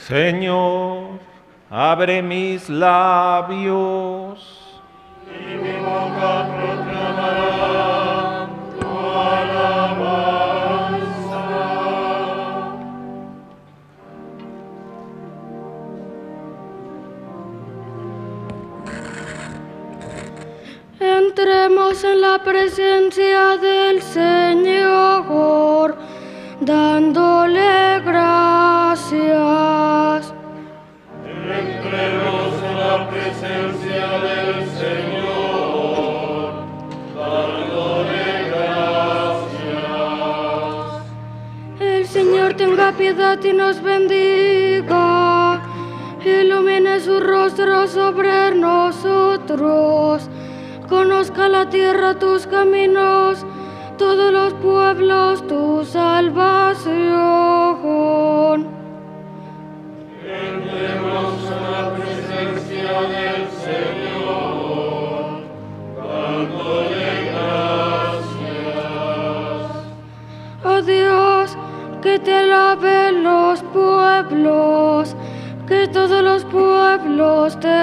Señor, abre mis labios. Y mi boca proclamará tu alabanza. Entremos en la presencia del Señor, dándole gracias. Entremos en la presencia del Señor, dándole gracias. El Señor tenga piedad y nos bendiga, ilumine su rostro sobre nosotros, conozca la tierra tus caminos, todos los pueblos tu salvación. Entremos en la presencia del Señor, dándole gracias. Oh Dios, que te alaben los pueblos, que todos los pueblos te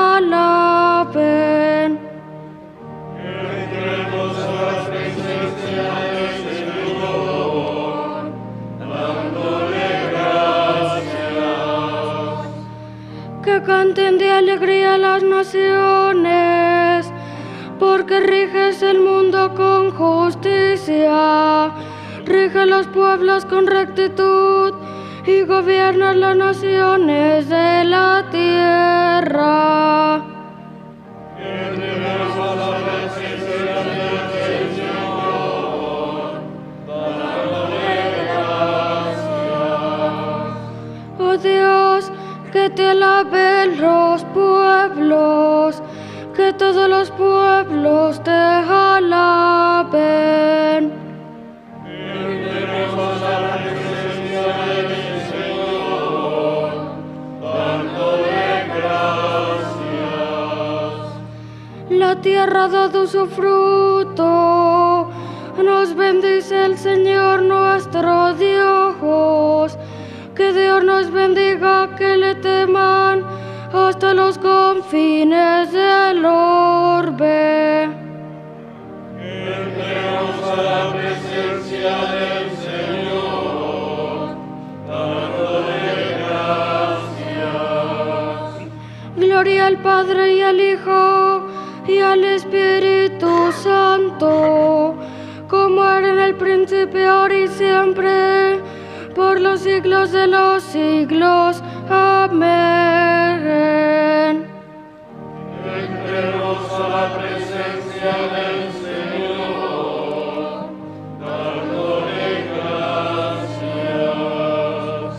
alaben. Entremos en la presencia del Señor, dándole gracias. Que canten de alegría las naciones, porque riges el mundo con justicia, rige los pueblos con rectitud y gobiernas las naciones de la tierra. Entremos a la presencia del Señor, dándole gracias. Oh Dios, que te alaben los pueblos, que todos los pueblos te alaben. Entremos a la presencia del Señor, dándole gracias. La tierra ha dado su fruto, nos bendice el Señor nuestro Dios. Que Dios nos bendiga, que le teman hasta los confines del orbe. Entremos a la presencia del Señor, dándole gracias. Gloria al Padre y al Hijo y al Espíritu Santo, como era en el principio, ahora y siempre, por los siglos de los siglos. Amén. Entremos a la presencia del Señor, dándole gracias.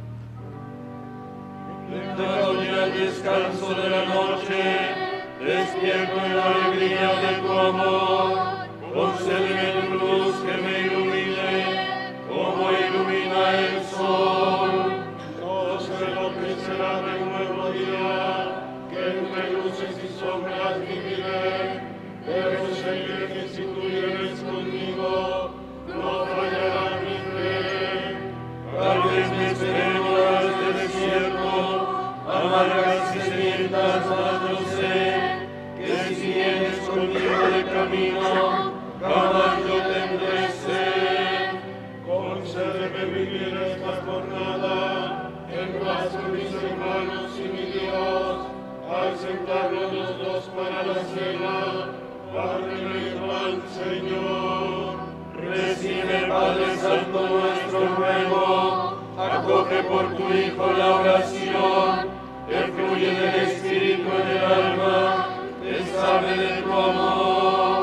Declarado ya el descanso de la noche, despierto en la alegría de tu amor, concédeme tu luz que me ilumine, como ilumina el sol. No sé lo que será de un nuevo día, que entre luces y sombras viviré, pero sé que si tú vienes conmigo, no fallará mi fe. Tal vez me esperen horas de desierto, amargas y sedientas, mas yo sé que si vienes conmigo de camino, jamás yo tendré sed. Concédeme vivir esta jornada en paz con mis hermanos y mi Dios, al sentarnos los dos para la cena, párteme el pan, Señor. Recibe, Padre Santo, nuestro ruego, acoge por tu Hijo la oración, que fluye del Espíritu en el alma, que sabe de tu amor.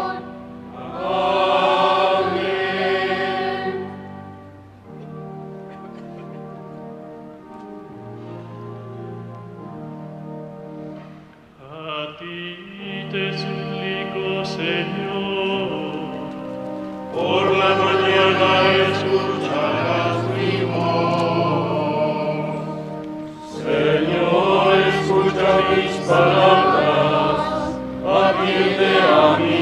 Amén. A ti te suplico, Señor, Por la mañana escucharás mi voz. Señor, escucha mis palabras, atiende a mi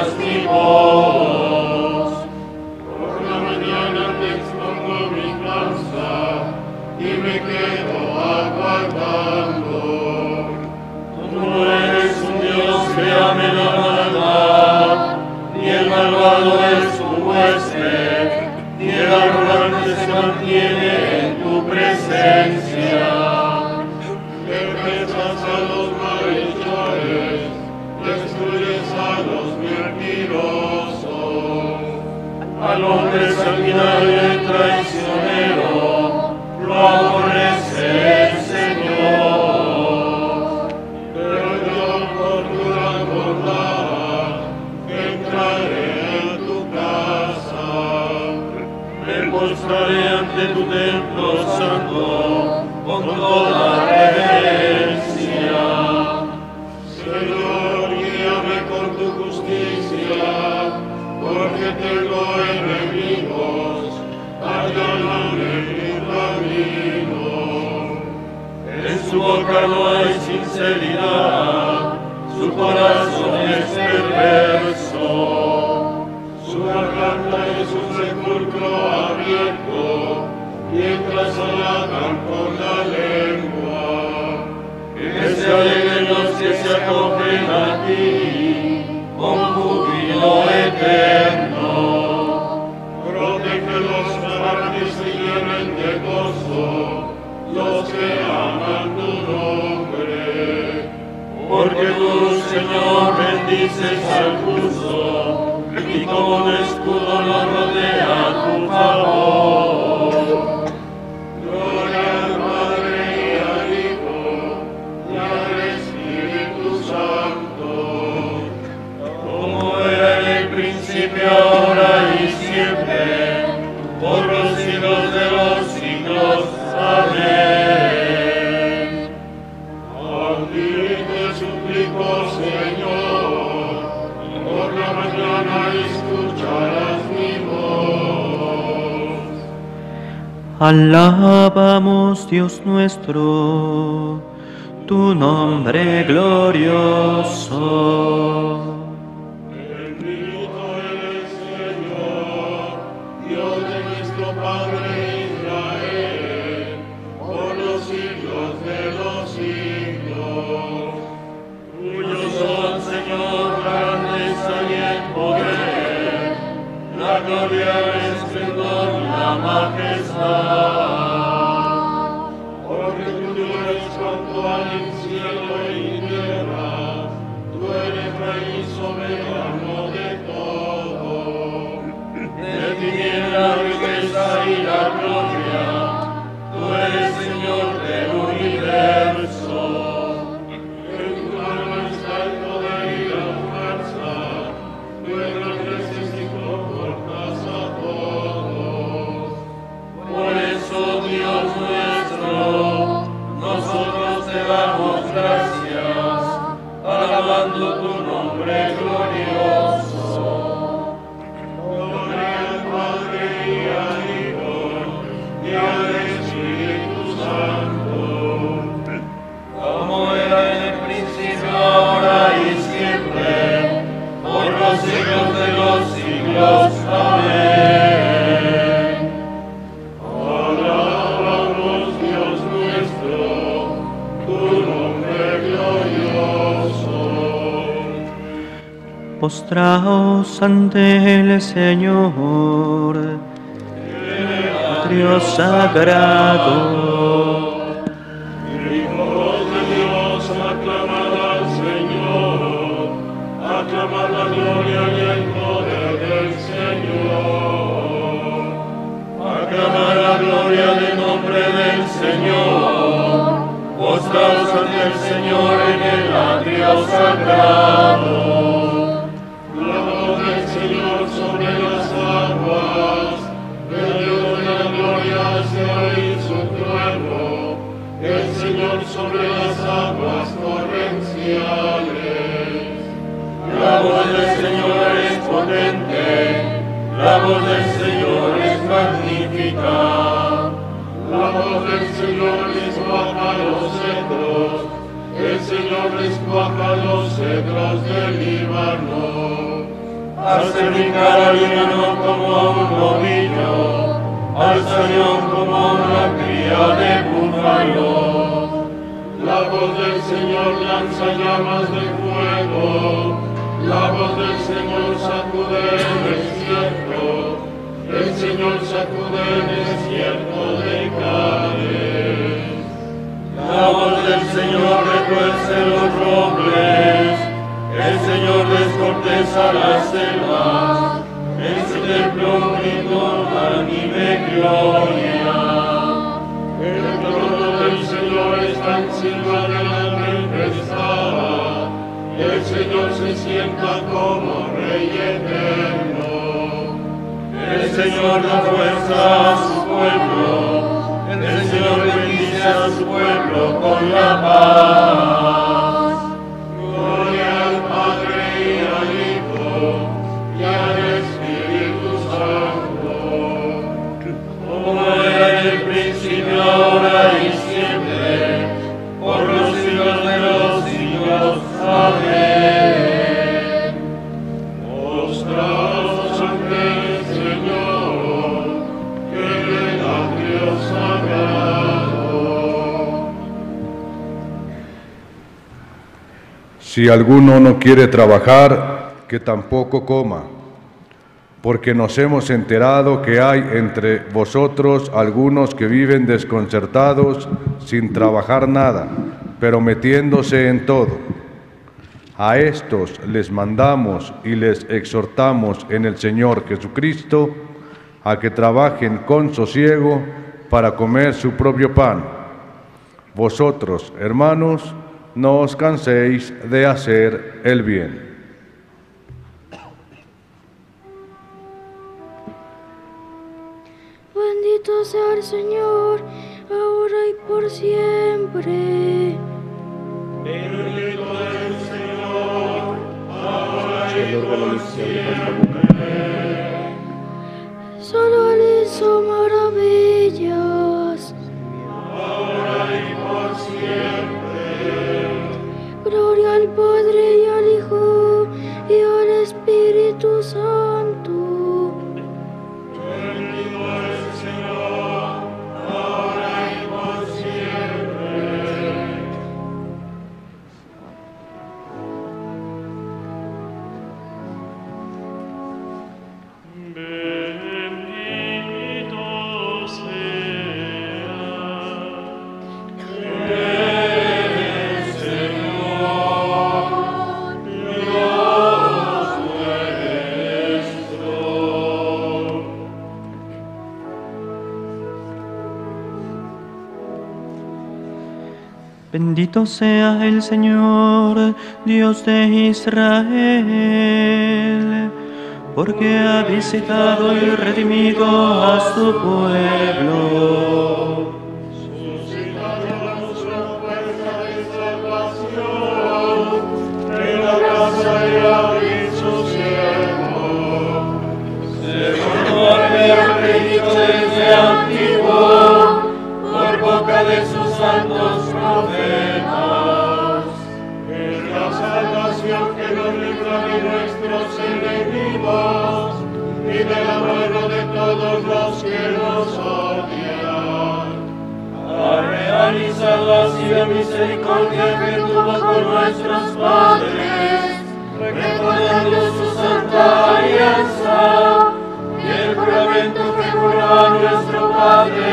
oigas mi voz. Por la mañana te expongo mi causa y me quedo aguardando. Tú no eres un Dios que ame la maldad, ni el malvado es tu huésped, ni el arrogante se mantiene en tu presencia. Despechas a los malhechores, destruyes a los mentirosos. Al hombre sanguinario y traicionero lo aborrece el Señor. Pero yo por tu gran bondad entraré en tu casa. Me postraré ante tu templo santo con toda reverencia. Señor, guíame con tu justicia, porque tengo enemigos, alláname mi camino. En su boca no hay sinceridad, su corazón es perverso. Su garganta es un sepulcro abierto, mientras halagan con la lengua. Que se alegren los que se acogen a ti, con júbilo eterno. Protégelos para que se llenen de gozo, los que aman tu nombre. Porque tú, Señor, bendices al justo, y como un escudo lo rodea tu favor. Gloria al Padre y al Hijo y al Espíritu Santo, como era en el principio, ahora y siempre, por los siglos de los siglos. Amén. A ti te suplico, Señor, por la mañana escucharás mi voz. Alabamos, Dios nuestro, tu nombre glorioso. Bendito eres, Señor, Dios de nuestro Padre Israel, por los siglos de los siglos. Tuyos son, Señor, grandeza y el poder, la gloria, el esplendor, la majestad. Porque tú eres cuanto hay en cielo y tierra, tú eres rey y soberano de todo. De ti viene la riqueza y la gloria, tú eres Señor del universo. En tu mano está el poder y la fuerza, tú engrandeces y confortas a todos. Por eso, Dios nuestro, nosotros te damos gracias, alabando tu nombre glorioso. Gloria al Padre y al Hijo y al Espíritu Santo, como era en el principio, ahora y siempre, por los siglos de los siglos. Amén. Alabamos, Dios nuestro, tu nombre glorioso. Postraos ante el Señor, Dios sagrado. Hijos de Dios, aclamad al Señor, aclamad la gloria y el poder del Señor. Aclamad la gloria del nombre del Señor, postraos ante el Señor en el atrio sagrado. La voz del Señor sobre las aguas, el Dios de la gloria hace oír su trueno, el Señor sobre las aguas torrenciales. La voz del Señor es potente, la voz del Señor es magnífica. La voz del Señor descuaja los cedros, el Señor descuaja los cedros del Líbano. hace brincar al humano como a un novillo, al sañón como a una cría de búfalo. La voz del Señor lanza llamas de fuego, la voz del Señor sacude el desierto, el Señor sacude el desierto de Cádiz. La voz del Señor retuerce los robles, el Señor descorteza las selvas, en su templo un grito unánime gloria. El trono del Señor está encima de la tempestad, el Señor se sienta como Rey eterno. El Señor da fuerza a su pueblo, el Señor bendice a su pueblo con la paz. Gloria al Padre y al Hijo y al Espíritu Santo, como era en el principio, ahora y siempre, por los siglos de los siglos. Amén. Mostraos ante el Señor, que le da Dios sagrado. Si alguno no quiere trabajar, que tampoco coma, porque nos hemos enterado que hay entre vosotros algunos que viven desconcertados sin trabajar nada, pero metiéndose en todo. A estos les mandamos y les exhortamos en el Señor Jesucristo a que trabajen con sosiego para comer su propio pan. Vosotros, hermanos, no os canséis de hacer el bien. Bendito sea el Señor, ahora y por siempre. Bendito el Señor, ahora y por siempre. Solo Él hizo maravillas. Ahora y por siempre. Gloria al Padre y al Hijo y al Espíritu Santo. Bendito el Señor, ahora y por siempre. Bendito sea El Señor, Dios nuestro. Bendito sea el Señor, Dios de Israel, porque ha visitado y redimido a su pueblo. Suscitanos una fuerza de salvación en la casa de David su siervo, según había predicho desde antiguo por boca de sus santos profetas, en la salvación que nos libra de nuestros enemigos y de la mano de todos los que nos odian. Ha realizado así la misericordia que tuvo con nuestros padres, recordando su santa alianza y el juramento que juró a nuestro padre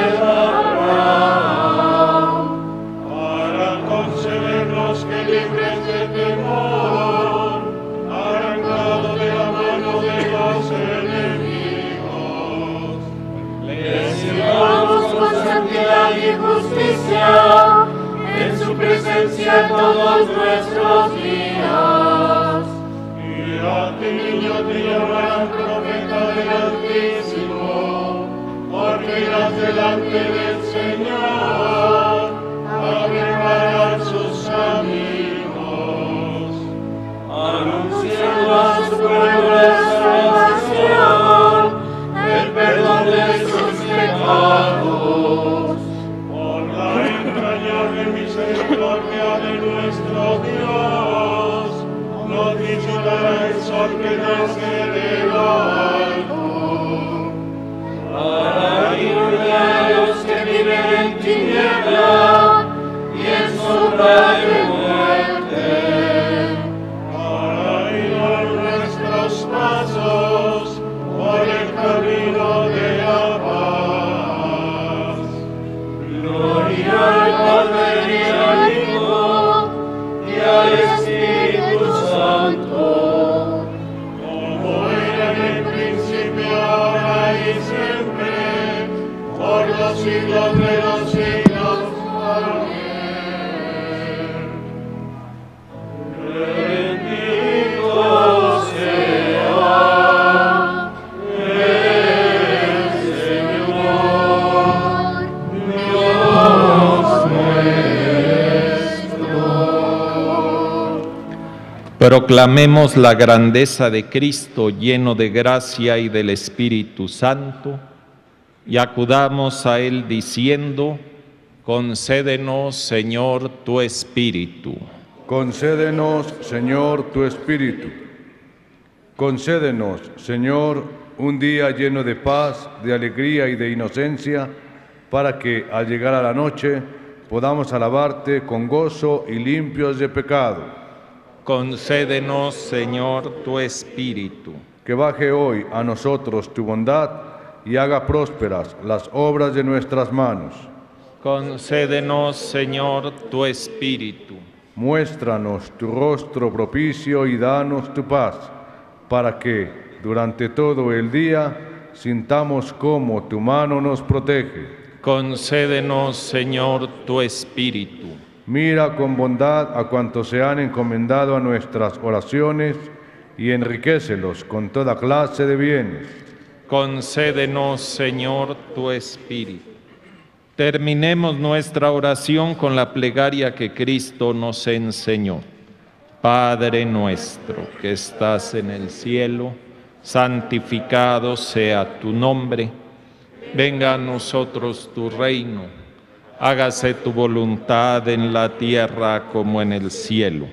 Abraham, para concedernos que libres de temor, arrancado de la mano de los enemigos, le sirvamos con santidad y justicia en su presencia todos nuestros días. Y a ti, niño, te llamarán profeta del Altísimo, porque irás delante del Señor a preparar sus caminos, anunciando a su pueblo la salvación, el perdón de sus pecados, por la entrañable misericordia de nuestro Dios, nos visitará el sol que nace de al Padre y al Hijo y al Espíritu Santo, como era en el principio, ahora y siempre, por los siglos de los siglos. Amén. Bendito sea el Señor, Dios nuestro. Proclamemos la grandeza de Cristo lleno de gracia y del Espíritu Santo, y acudamos a Él diciendo: concédenos, Señor, tu Espíritu. Concédenos, Señor, tu Espíritu. Concédenos, Señor, un día lleno de paz, de alegría y de inocencia, para que, al llegar a la noche, podamos alabarte con gozo y limpios de pecado. Concédenos, Señor, tu Espíritu. Que baje hoy a nosotros tu bondad y haga prósperas las obras de nuestras manos. Concédenos, Señor, tu Espíritu. Muéstranos tu rostro propicio y danos tu paz, para que, durante todo el día, sintamos cómo tu mano nos protege. Concédenos, Señor, tu Espíritu. Mira con bondad a cuantos se han encomendado a nuestras oraciones y enriquécelos con toda clase de bienes. Concédenos, Señor, tu Espíritu. Terminemos nuestra oración con la plegaria que Cristo nos enseñó. Padre nuestro que estás en el cielo, santificado sea tu nombre. Venga a nosotros tu reino. Hágase tu voluntad en la tierra como en el cielo.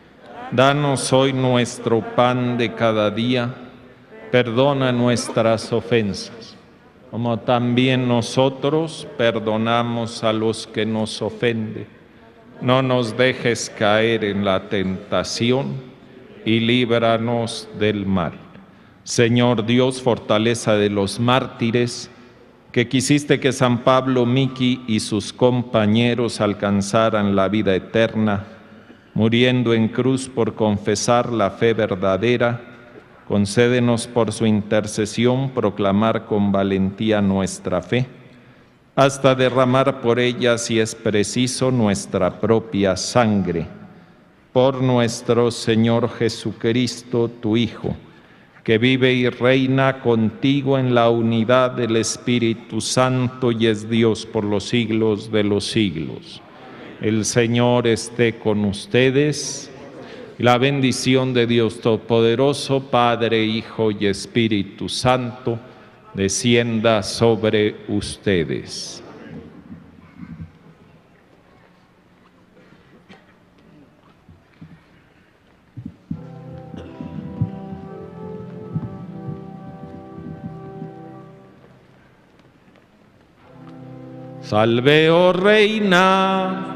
Danos hoy nuestro pan de cada día. Perdona nuestras ofensas, como también nosotros perdonamos a los que nos ofenden. No nos dejes caer en la tentación y líbranos del mal. Señor Dios, fortaleza de los mártires, que quisiste que San Pablo Miki y sus compañeros alcanzaran la vida eterna, muriendo en cruz por confesar la fe verdadera, concédenos por su intercesión proclamar con valentía nuestra fe, hasta derramar por ella, si es preciso, nuestra propia sangre. Por nuestro Señor Jesucristo, tu Hijo, que vive y reina contigo en la unidad del Espíritu Santo y es Dios por los siglos de los siglos. El Señor esté con ustedes. La bendición de Dios Todopoderoso, Padre, Hijo y Espíritu Santo, descienda sobre ustedes. Salve, oh Reina.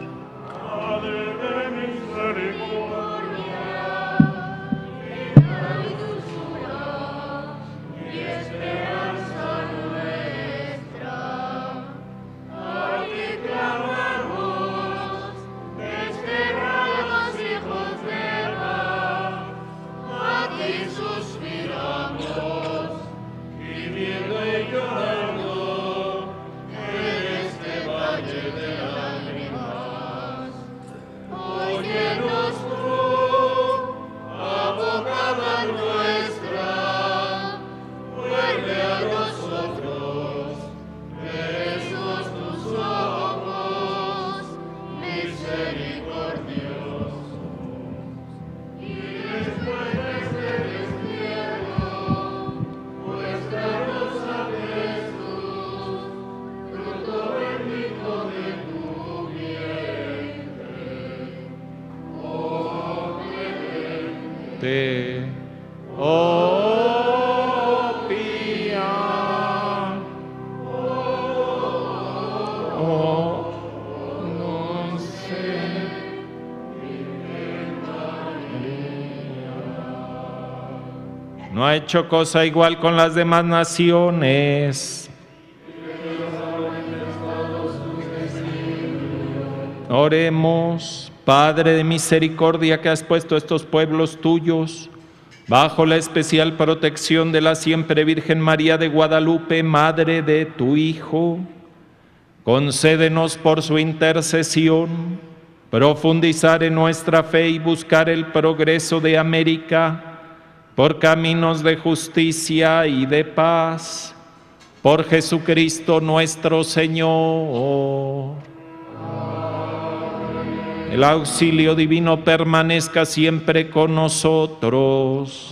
Oh, pía, oh, no sé. No ha hecho cosa igual con las demás naciones. Oremos, Padre de misericordia, que has puesto estos pueblos tuyos bajo la especial protección de la siempre Virgen María de Guadalupe, Madre de tu Hijo. Concédenos por su intercesión profundizar en nuestra fe y buscar el progreso de América por caminos de justicia y de paz. Por Jesucristo nuestro Señor. El auxilio divino permanezca siempre con nosotros.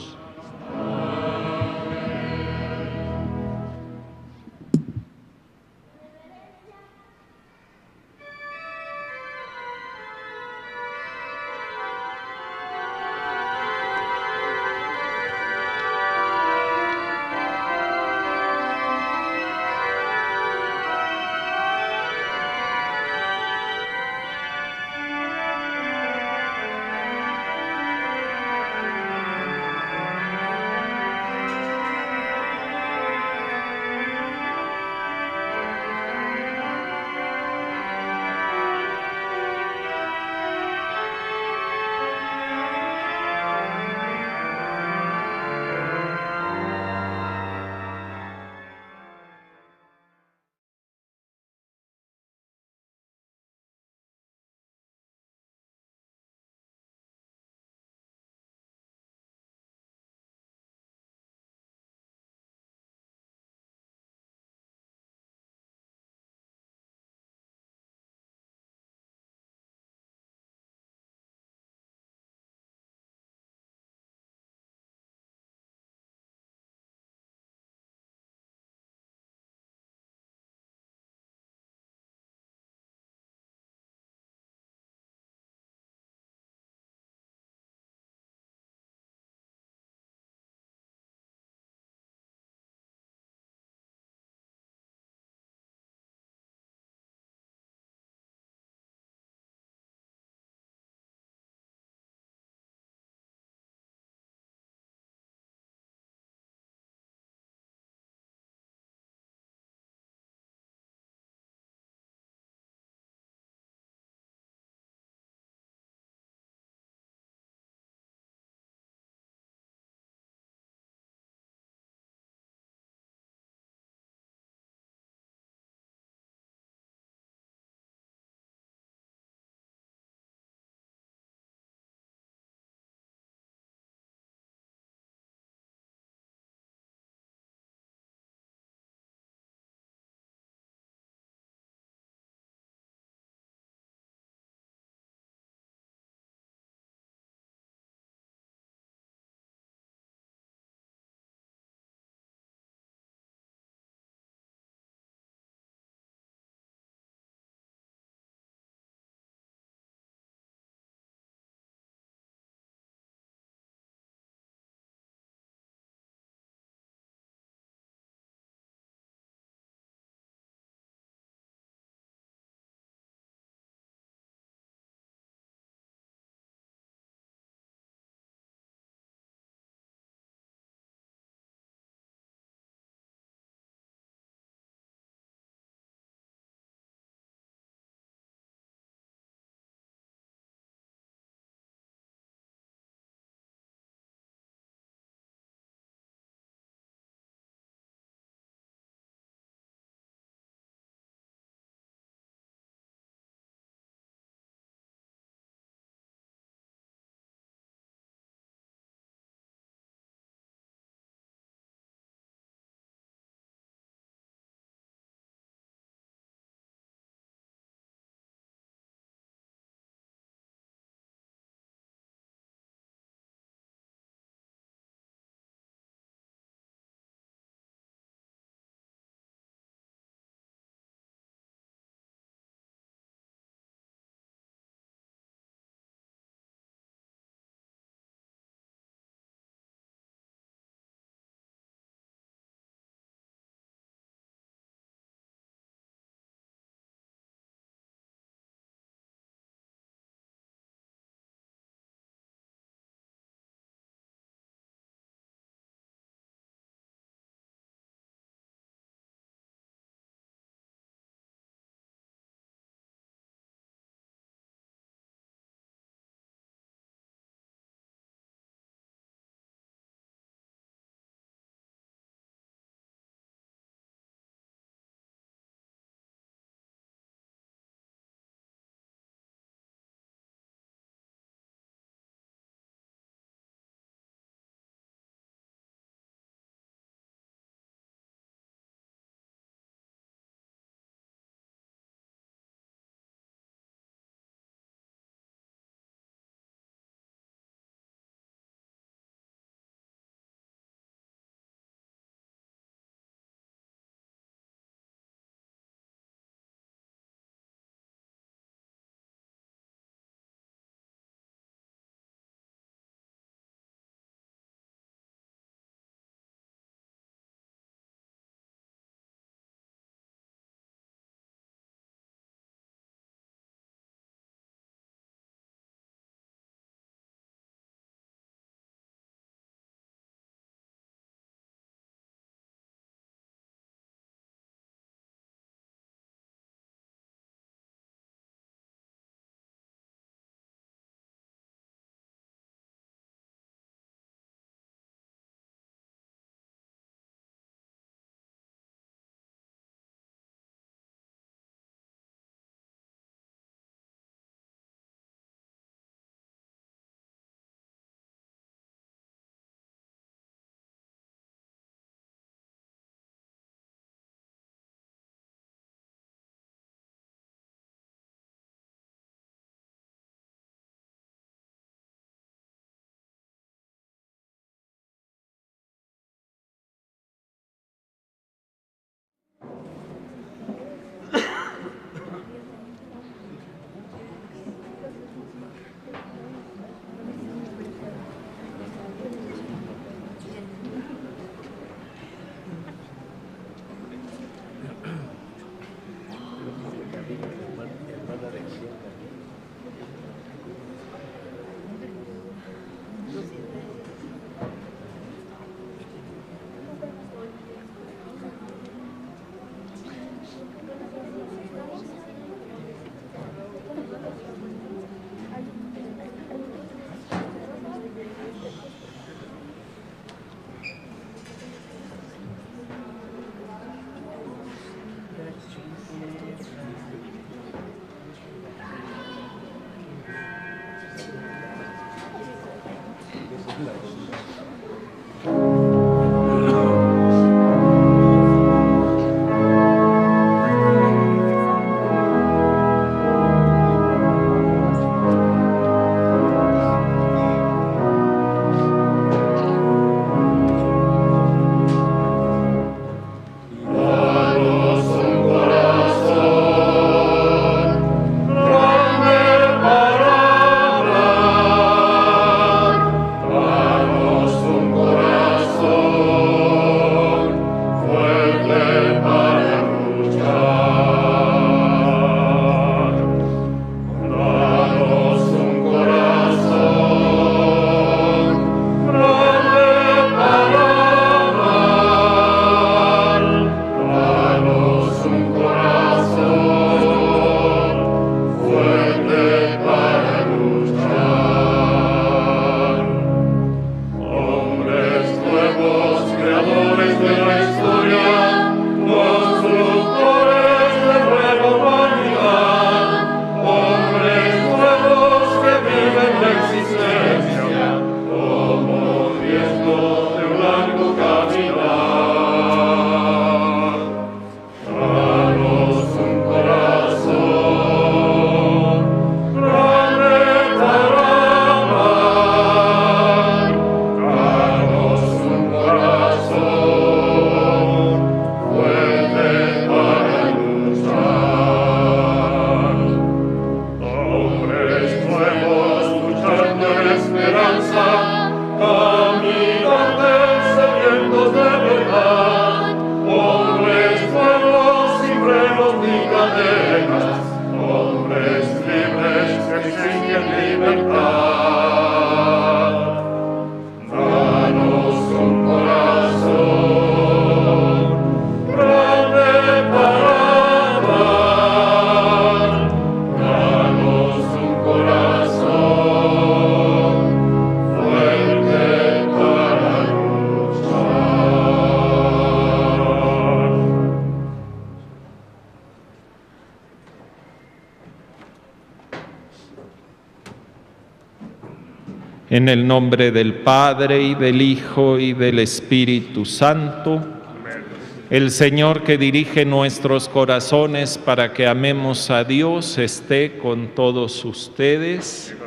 En el nombre del Padre, y del Hijo, y del Espíritu Santo. El Señor que dirige nuestros corazones para que amemos a Dios esté con todos ustedes.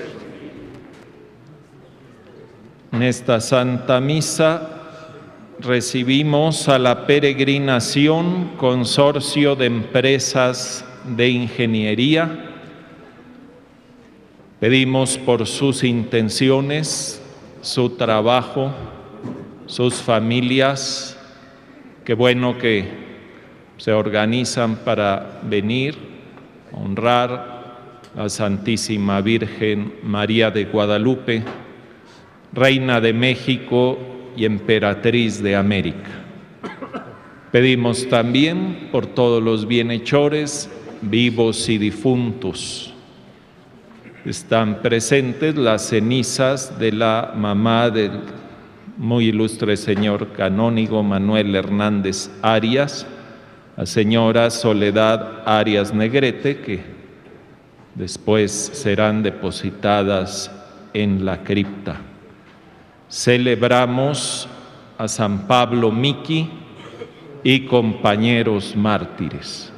En esta Santa Misa recibimos a la peregrinación Consorcio de Empresas de Ingeniería. Pedimos por sus intenciones, su trabajo, sus familias. Qué bueno que se organizan para venir a honrar a Santísima Virgen María de Guadalupe, Reina de México y Emperatriz de América. Pedimos también por todos los bienhechores, vivos y difuntos. Están presentes las cenizas de la mamá del muy ilustre señor canónigo Manuel Hernández Arias, la señora Soledad Arias Negrete, que después serán depositadas en la cripta. Celebramos a San Pablo Miki y compañeros mártires.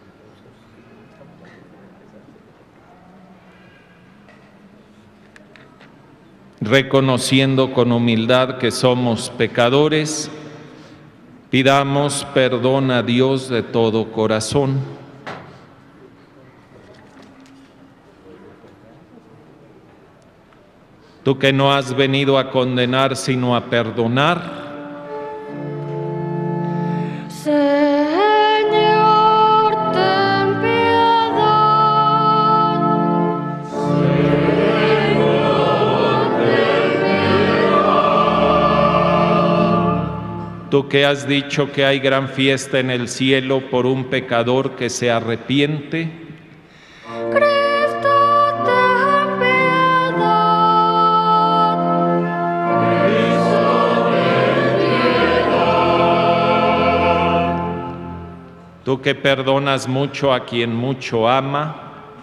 Reconociendo con humildad que somos pecadores, pidamos perdón a Dios de todo corazón. Tú que no has venido a condenar sino a perdonar, Señor, ten piedad. tú que has dicho que hay gran fiesta en el cielo por un pecador que se arrepiente, Cristo, ten piedad. tú que perdonas mucho a quien mucho ama,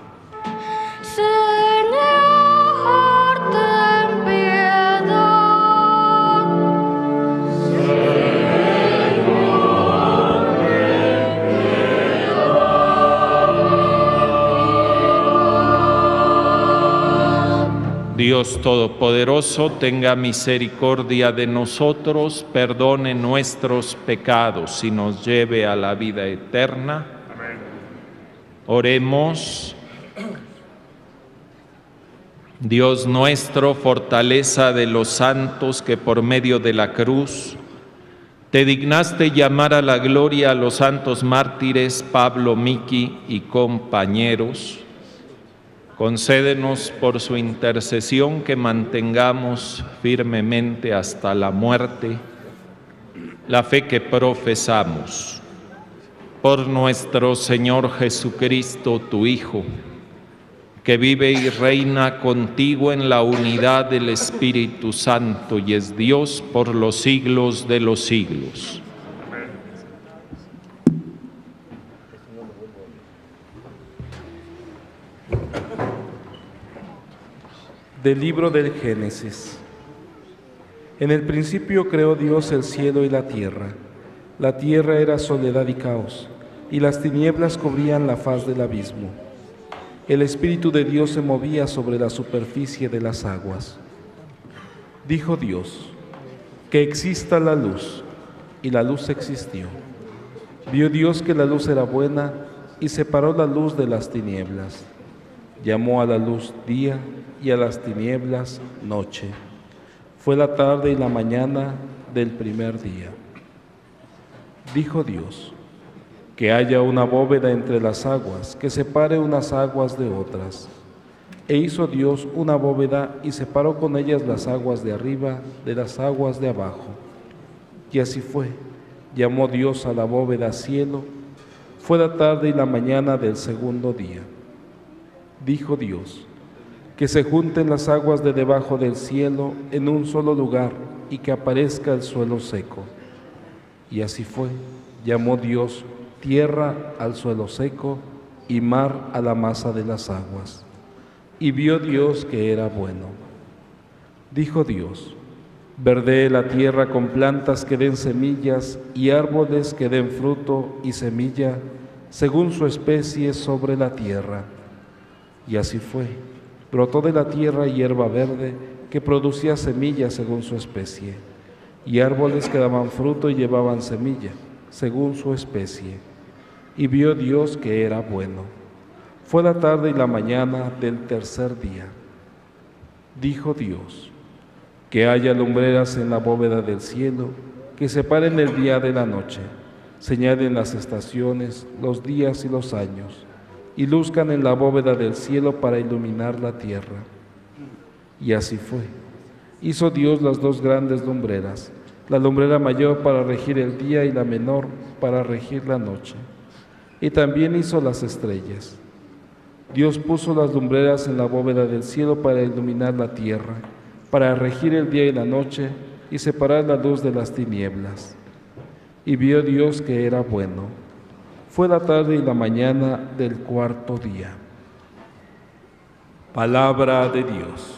Señor, ten piedad. Dios Todopoderoso, tenga misericordia de nosotros, perdone nuestros pecados y nos lleve a la vida eterna. Amén. Oremos. Dios nuestro, fortaleza de los santos, que por medio de la cruz te dignaste llamar a la gloria a los santos mártires Pablo Miki y compañeros, concédenos por su intercesión que mantengamos firmemente hasta la muerte la fe que profesamos. Por nuestro Señor Jesucristo, tu Hijo, que vive y reina contigo en la unidad del Espíritu Santo y es Dios por los siglos de los siglos. Del libro del Génesis. En el principio creó Dios el cielo y la tierra. La tierra era soledad y caos, y las tinieblas cubrían la faz del abismo. El Espíritu de Dios se movía sobre la superficie de las aguas. Dijo Dios, que exista la luz, y la luz existió. Vio Dios que la luz era buena, y separó la luz de las tinieblas. Llamó a la luz día, y a las tinieblas noche. Fue la tarde y la mañana del primer día. Dijo Dios, que haya una bóveda entre las aguas, que separe unas aguas de otras. E hizo Dios una bóveda y separó con ellas las aguas de arriba de las aguas de abajo. Y así fue. Llamó Dios a la bóveda cielo. Fue la tarde y la mañana del segundo día. Dijo Dios, que se junten las aguas de debajo del cielo en un solo lugar y que aparezca el suelo seco. Y así fue. Llamó Dios tierra al suelo seco y mar a la masa de las aguas. Y vio Dios que era bueno. Dijo Dios: verdee la tierra con plantas que den semillas y árboles que den fruto y semilla, según su especie sobre la tierra. Y así fue. Brotó de la tierra hierba verde que producía semillas según su especie, y árboles que daban fruto y llevaban semilla, según su especie. Y vio Dios que era bueno. Fue la tarde y la mañana del tercer día. Dijo Dios: que haya lumbreras en la bóveda del cielo, que separen el día de la noche, señalen las estaciones, los días y los años, y luzcan en la bóveda del cielo para iluminar la tierra. Y así fue. Hizo Dios las dos grandes lumbreras, la lumbrera mayor para regir el día y la menor para regir la noche. Y también hizo las estrellas. Dios puso las lumbreras en la bóveda del cielo para iluminar la tierra, para regir el día y la noche y separar la luz de las tinieblas. Y vio Dios que era bueno. Fue la tarde y la mañana del cuarto día. Palabra de Dios.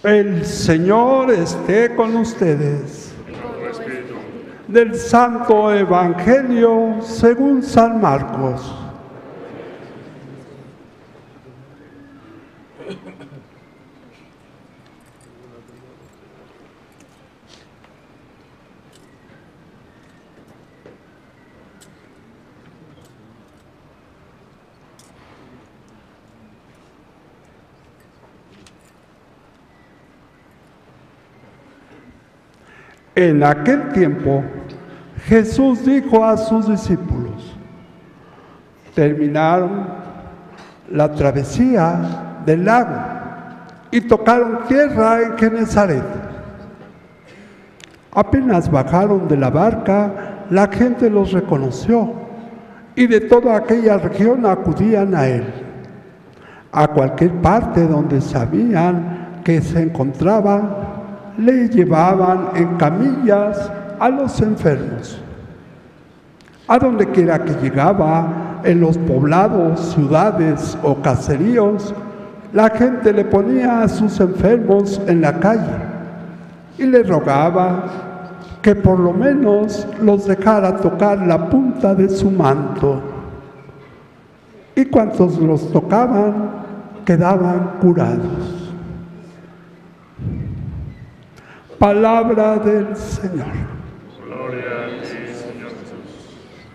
El Señor esté con ustedes. Del Santo Evangelio según San Marcos. En aquel tiempo, Jesús dijo a sus discípulos: terminaron la travesía del lago y tocaron tierra en Genesaret. Apenas bajaron de la barca, la gente los reconoció y de toda aquella región acudían a él. A cualquier parte donde sabían que se encontraba, le llevaban en camillas a los enfermos. A donde quiera que llegaba, en los poblados, ciudades o caseríos, la gente le ponía a sus enfermos en la calle y le rogaba que por lo menos los dejara tocar la punta de su manto. Y cuantos los tocaban, quedaban curados. Palabra del Señor. Gloria a ti, Señor Jesús.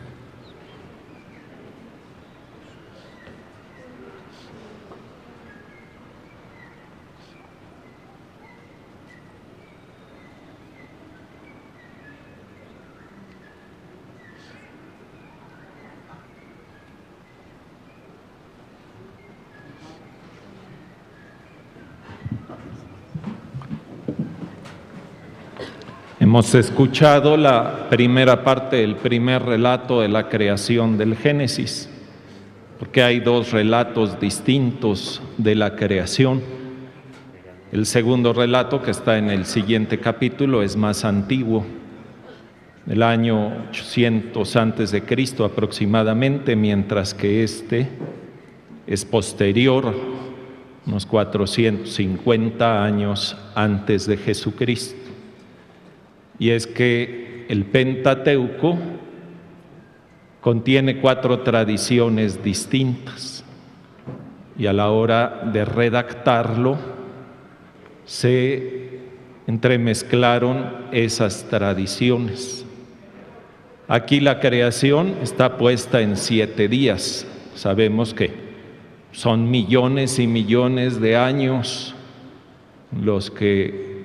Hemos escuchado la primera parte del primer relato de la creación del Génesis, porque hay dos relatos distintos de la creación. El segundo relato, que está en el siguiente capítulo, es más antiguo, del año 800 antes de Cristo aproximadamente, mientras que este es posterior, unos 450 años antes de Jesucristo. Y es que el Pentateuco contiene 4 tradiciones distintas y a la hora de redactarlo se entremezclaron esas tradiciones. Aquí la creación está puesta en 7 días. Sabemos que son millones y millones de años los que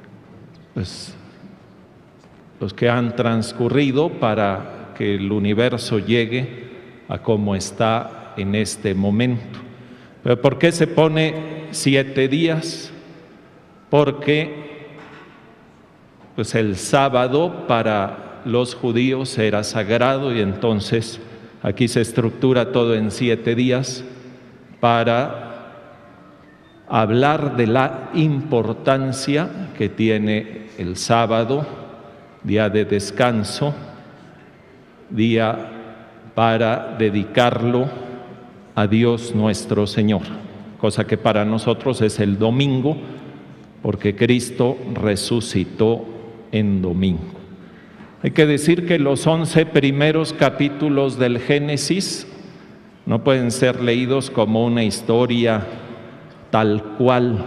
han transcurrido para que el universo llegue a como está en este momento. ¿Pero por qué se pone 7 días? Porque el sábado para los judíos era sagrado y entonces aquí se estructura todo en 7 días para hablar de la importancia que tiene el sábado, día de descanso, día para dedicarlo a Dios nuestro Señor, cosa que para nosotros es el domingo, porque Cristo resucitó en domingo. Hay que decir que los 11 primeros capítulos del Génesis no pueden ser leídos como una historia tal cual.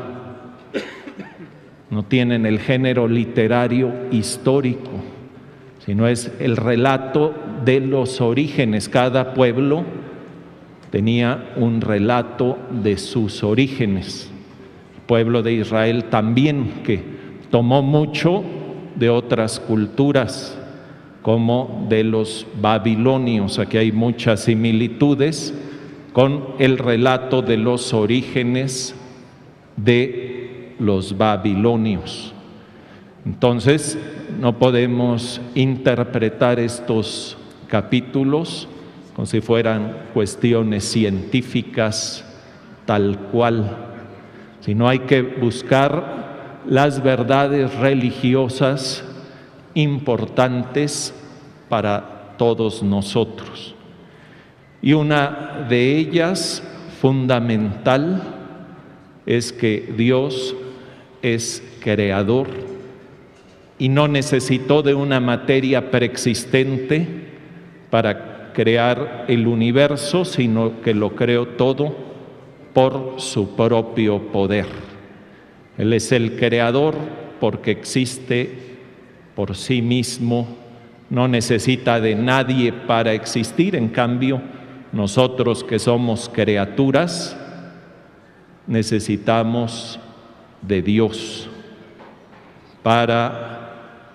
No tienen el género literario histórico, sino es el relato de los orígenes. Cada pueblo tenía un relato de sus orígenes. El pueblo de Israel también, que tomó mucho de otras culturas, como de los babilonios. Aquí hay muchas similitudes con el relato de los orígenes de los babilonios. Entonces, no podemos interpretar estos capítulos como si fueran cuestiones científicas tal cual, sino hay que buscar las verdades religiosas importantes para todos nosotros. Y una de ellas, fundamental, es que Dios es creador y no necesitó de una materia preexistente para crear el universo, sino que lo creó todo por su propio poder. Él es el creador porque existe por sí mismo, no necesita de nadie para existir. En cambio, nosotros que somos criaturas, necesitamos de Dios para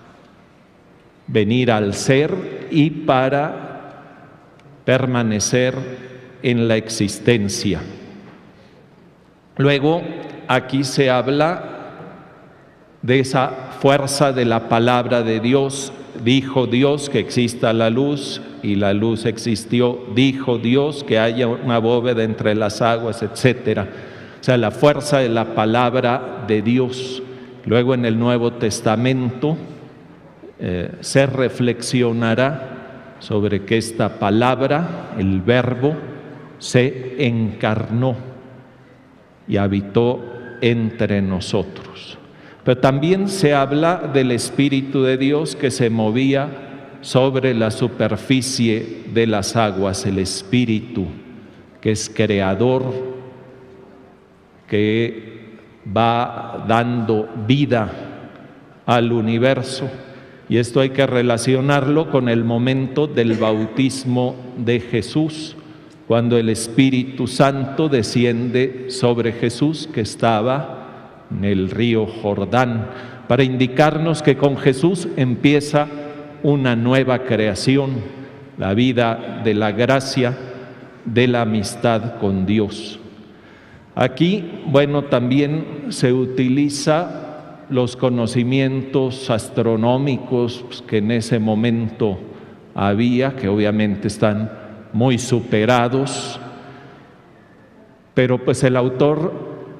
venir al ser y para permanecer en la existencia. Luego, aquí se habla de esa fuerza de la palabra de Dios. Dijo Dios que exista la luz y la luz existió. Dijo Dios que haya una bóveda entre las aguas, etc. O sea, la fuerza de la palabra de Dios. Luego en el Nuevo Testamento se reflexionará sobre que esta palabra, el Verbo, se encarnó y habitó entre nosotros. Pero también se habla del Espíritu de Dios que se movía sobre la superficie de las aguas, el Espíritu que es creador, que va dando vida al universo. Y esto hay que relacionarlo con el momento del bautismo de Jesús, cuando el Espíritu Santo desciende sobre Jesús, que estaba en el río Jordán, para indicarnos que con Jesús empieza una nueva creación, la vida de la gracia, de la amistad con Dios. Aquí, bueno, también se utiliza los conocimientos astronómicos que en ese momento había, que obviamente están muy superados, pero pues el autor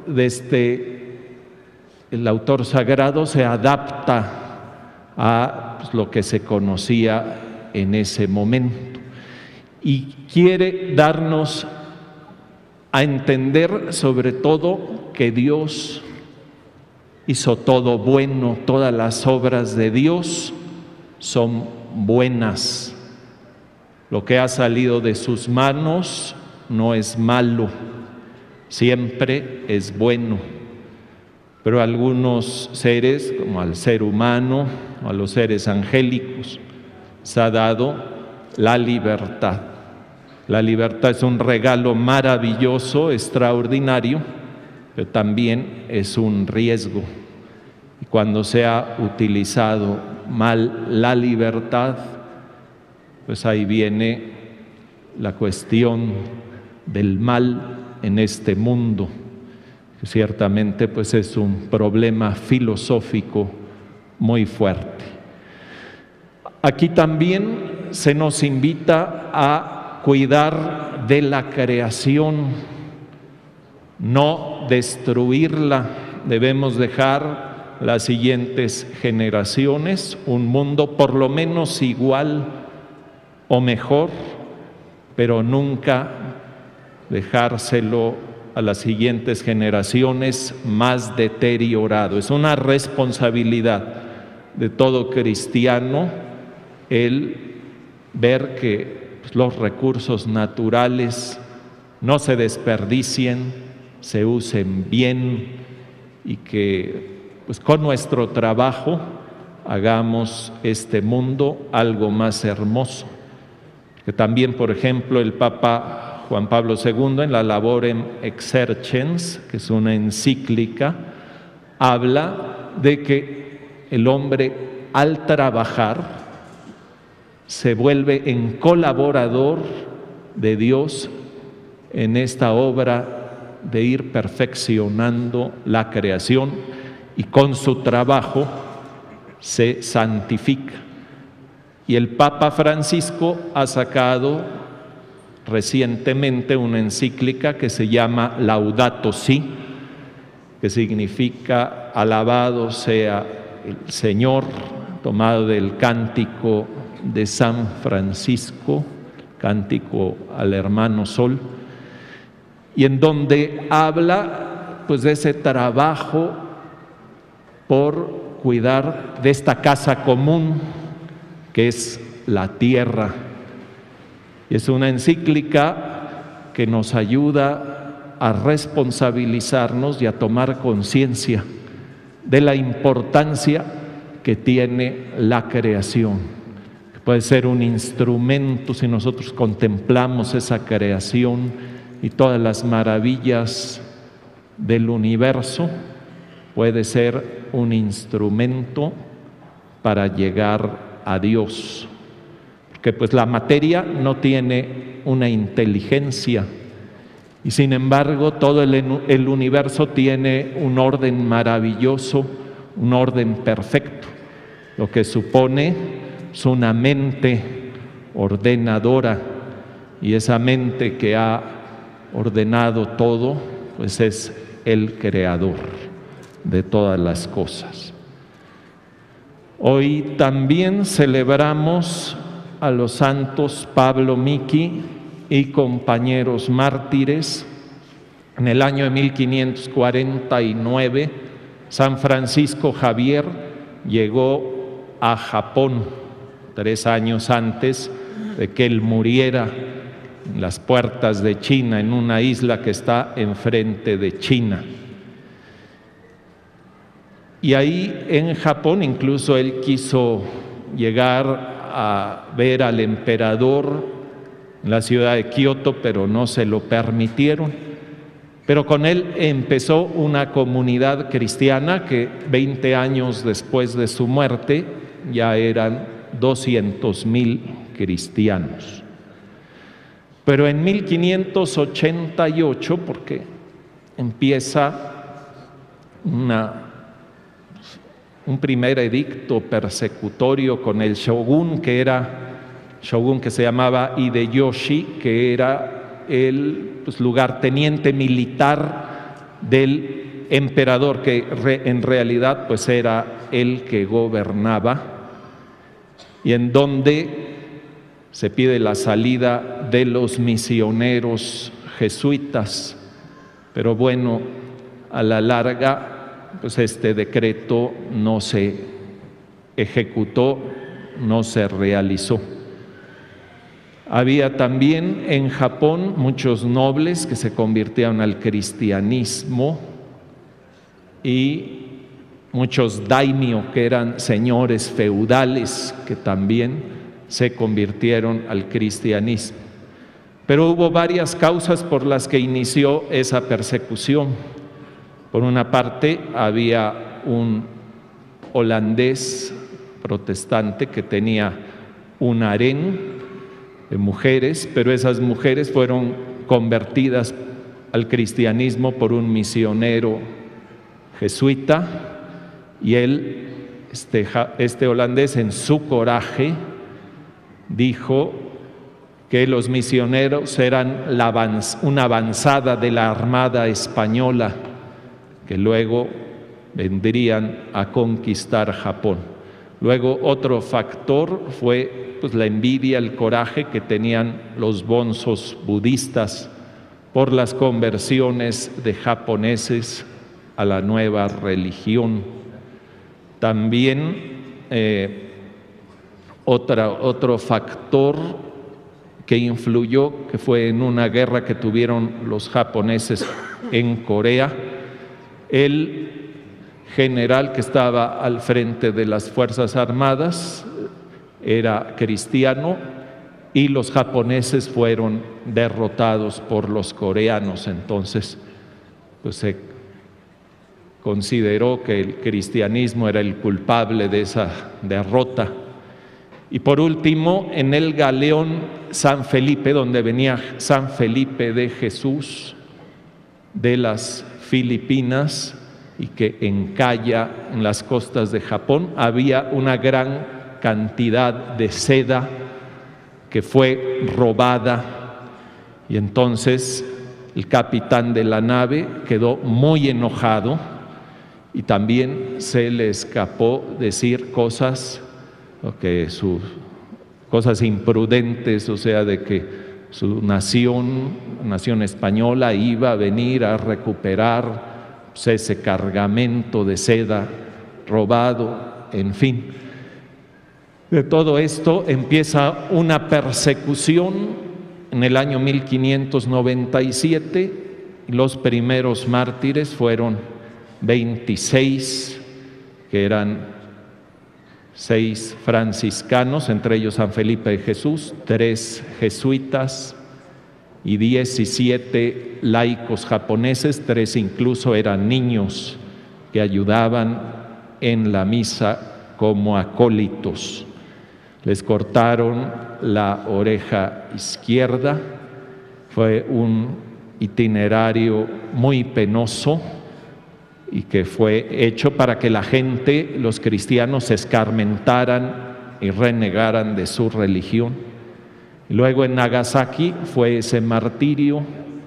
sagrado se adapta a lo que se conocía en ese momento y quiere darnos a entender sobre todo que Dios hizo todo bueno, todas las obras de Dios son buenas. Lo que ha salido de sus manos no es malo, siempre es bueno. Pero a algunos seres, como al ser humano, a los seres angélicos, se ha dado la libertad. La libertad es un regalo maravilloso, extraordinario, pero también es un riesgo. Y cuando se ha utilizado mal la libertad, pues ahí viene la cuestión del mal en este mundo, que ciertamente pues es un problema filosófico muy fuerte. Aquí también se nos invita a cuidar de la creación, no destruirla. Debemos dejar las siguientes generaciones un mundo por lo menos igual o mejor, pero nunca dejárselo a las siguientes generaciones más deteriorado. Es una responsabilidad de todo cristiano el ver que los recursos naturales no se desperdicien, se usen bien y que pues con nuestro trabajo hagamos este mundo algo más hermoso. Que también, por ejemplo, el Papa Juan Pablo II en la Laborem Exercens, que es una encíclica, habla de que el hombre al trabajar se vuelve en colaborador de Dios en esta obra de ir perfeccionando la creación y con su trabajo se santifica. Y el Papa Francisco ha sacado recientemente una encíclica que se llama Laudato Si, que significa alabado sea el Señor, tomado del cántico de San Francisco, cántico al hermano Sol, y en donde habla pues de ese trabajo por cuidar de esta casa común que es la tierra. Es una encíclica que nos ayuda a responsabilizarnos y a tomar conciencia de la importancia que tiene la creación. Puede ser un instrumento si nosotros contemplamos esa creación y todas las maravillas del universo, puede ser un instrumento para llegar a Dios. Porque pues la materia no tiene una inteligencia y sin embargo todo el universo tiene un orden maravilloso, un orden perfecto, lo que supone es una mente ordenadora, y esa mente que ha ordenado todo pues es el creador de todas las cosas. Hoy también celebramos a los santos Pablo Miki y compañeros mártires. En el año de 1549, San Francisco Javier llegó a Japón 3 años antes de que él muriera en las puertas de China, en una isla que está enfrente de China. Y ahí en Japón incluso él quiso llegar a ver al emperador en la ciudad de Kioto, pero no se lo permitieron. Pero con él empezó una comunidad cristiana que 20 años después de su muerte ya eran 200,000 cristianos. Pero en 1588, porque empieza un primer edicto persecutorio con el shogun, que se llamaba Hideyoshi, que era el lugarteniente militar del emperador, que en realidad pues era el que gobernaba, y en donde se pide la salida de los misioneros jesuitas. Pero bueno, a la larga pues este decreto no se ejecutó, no se realizó. Había también en Japón muchos nobles que se convirtieron al cristianismo y muchos daimyo, que eran señores feudales, que también se convirtieron al cristianismo. Pero hubo varias causas por las que inició esa persecución. Por una parte, había un holandés protestante que tenía un harén de mujeres, pero esas mujeres fueron convertidas al cristianismo por un misionero jesuita, y él, este holandés, en su coraje, dijo que los misioneros eran una avanzada de la Armada Española, que luego vendrían a conquistar Japón. Luego otro factor fue pues la envidia, el coraje que tenían los bonzos budistas por las conversiones de japoneses a la nueva religión. También otro factor que influyó, que fue en una guerra que tuvieron los japoneses en Corea. El general que estaba al frente de las Fuerzas Armadas era cristiano y los japoneses fueron derrotados por los coreanos. Entonces, pues se consideró que el cristianismo era el culpable de esa derrota. Y por último, en el galeón San Felipe, donde venía San Felipe de Jesús de las Filipinas y que encalla en las costas de Japón, había una gran cantidad de seda que fue robada, y entonces el capitán de la nave quedó muy enojado y también se le escapó decir cosas imprudentes, o sea, de que su nación española, iba a venir a recuperar ese cargamento de seda robado, en fin. De todo esto empieza una persecución en el año 1597. Los primeros mártires fueron 26, que eran 6 franciscanos, entre ellos San Felipe de Jesús, 3 jesuitas y 17 laicos japoneses, 3 incluso eran niños que ayudaban en la misa como acólitos. Les cortaron la oreja izquierda. Fue un itinerario muy penoso y que fue hecho para que la gente, los cristianos, se escarmentaran y renegaran de su religión. Y luego en Nagasaki fue ese martirio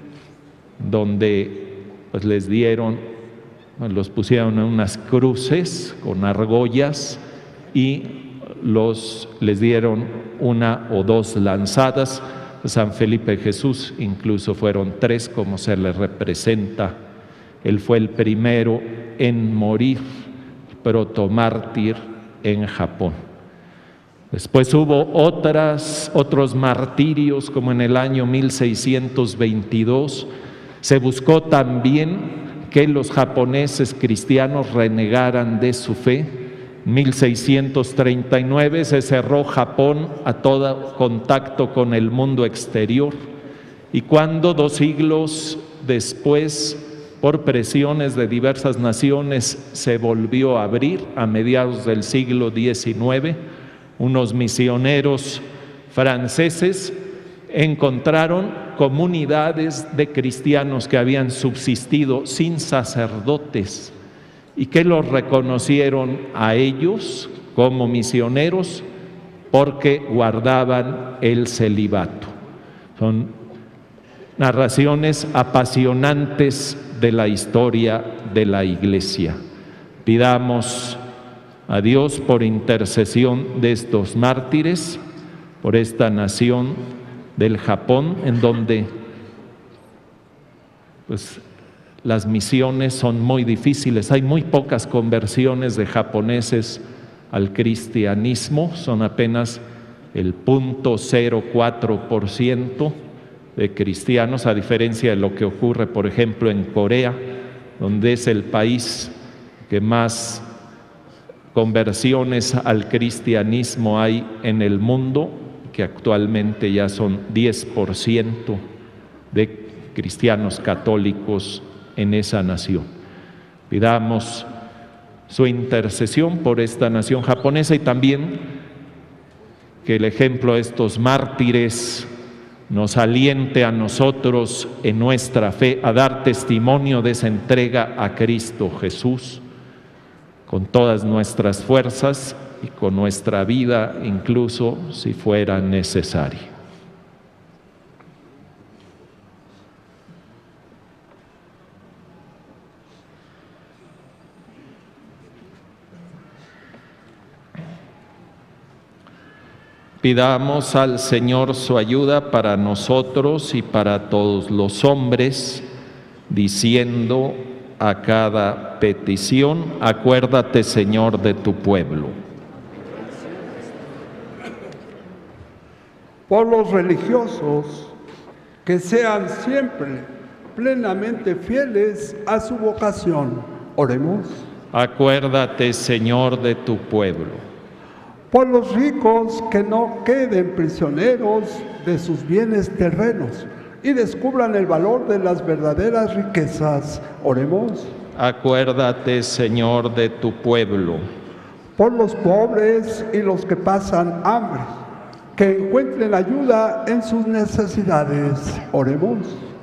donde pues les dieron, los pusieron en unas cruces con argollas y les dieron 1 o 2 lanzadas. San Felipe de Jesús incluso fueron 3, como se le representa. Él fue el primero en morir, protomártir en Japón. Después hubo otros martirios, como en el año 1622. Se buscó también que los japoneses cristianos renegaran de su fe. En 1639 se cerró Japón a todo contacto con el mundo exterior, y cuando 2 siglos después, por presiones de diversas naciones, se volvió a abrir a mediados del siglo XIX, unos misioneros franceses encontraron comunidades de cristianos que habían subsistido sin sacerdotes y que los reconocieron a ellos como misioneros porque guardaban el celibato. Son narraciones apasionantes de la historia de la Iglesia. Pidamos a Dios por intercesión de estos mártires, por esta nación del Japón, en donde pues las misiones son muy difíciles. Hay muy pocas conversiones de japoneses al cristianismo, son apenas el 0.04% de cristianos, a diferencia de lo que ocurre, por ejemplo, en Corea, donde es el país que más conversiones al cristianismo hay en el mundo, que actualmente ya son 10% de cristianos católicos en esa nación. Pidamos su intercesión por esta nación japonesa y también que el ejemplo de estos mártires nos aliente a nosotros en nuestra fe a dar testimonio de esa entrega a Cristo Jesús con todas nuestras fuerzas y con nuestra vida, incluso si fuera necesario. Pidamos al Señor su ayuda para nosotros y para todos los hombres, diciendo a cada petición: acuérdate, Señor, de tu pueblo. Por los religiosos, que sean siempre plenamente fieles a su vocación. Oremos. Acuérdate, Señor, de tu pueblo. Por los ricos, que no queden prisioneros de sus bienes terrenos y descubran el valor de las verdaderas riquezas. Oremos. Acuérdate, Señor, de tu pueblo. Por los pobres y los que pasan hambre, que encuentren ayuda en sus necesidades. Oremos.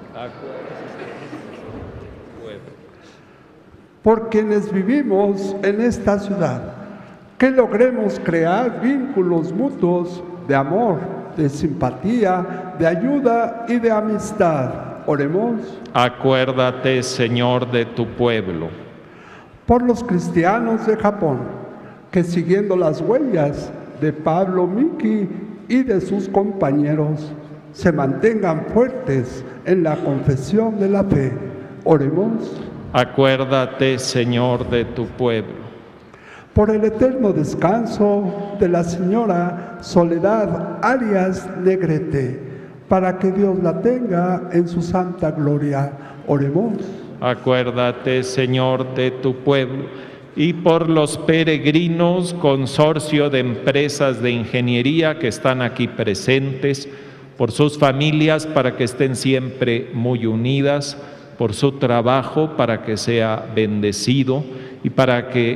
Por quienes vivimos en esta ciudad, que logremos crear vínculos mutuos de amor, de simpatía, de ayuda y de amistad. Oremos. Acuérdate, Señor, de tu pueblo. Por los cristianos de Japón, que siguiendo las huellas de Pablo Miki y de sus compañeros, se mantengan fuertes en la confesión de la fe. Oremos. Acuérdate, Señor, de tu pueblo. por el eterno descanso de la señora Soledad Arias Negrete, para que Dios la tenga en su santa gloria. Oremos. Acuérdate, Señor, de tu pueblo y por los peregrinos, consorcio de empresas de ingeniería que están aquí presentes, por sus familias para que estén siempre muy unidas, por su trabajo para que sea bendecido y para que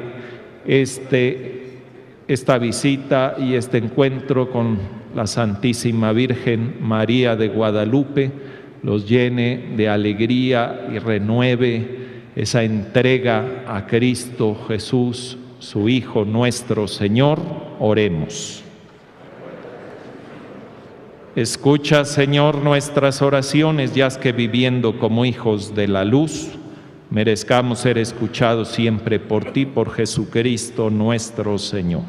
esta visita y este encuentro con la Santísima Virgen María de Guadalupe los llene de alegría y renueve esa entrega a Cristo Jesús, su Hijo nuestro Señor. Oremos. Escucha, Señor, nuestras oraciones, ya que viviendo como hijos de la luz, merezcamos ser escuchados siempre por ti, por Jesucristo nuestro Señor.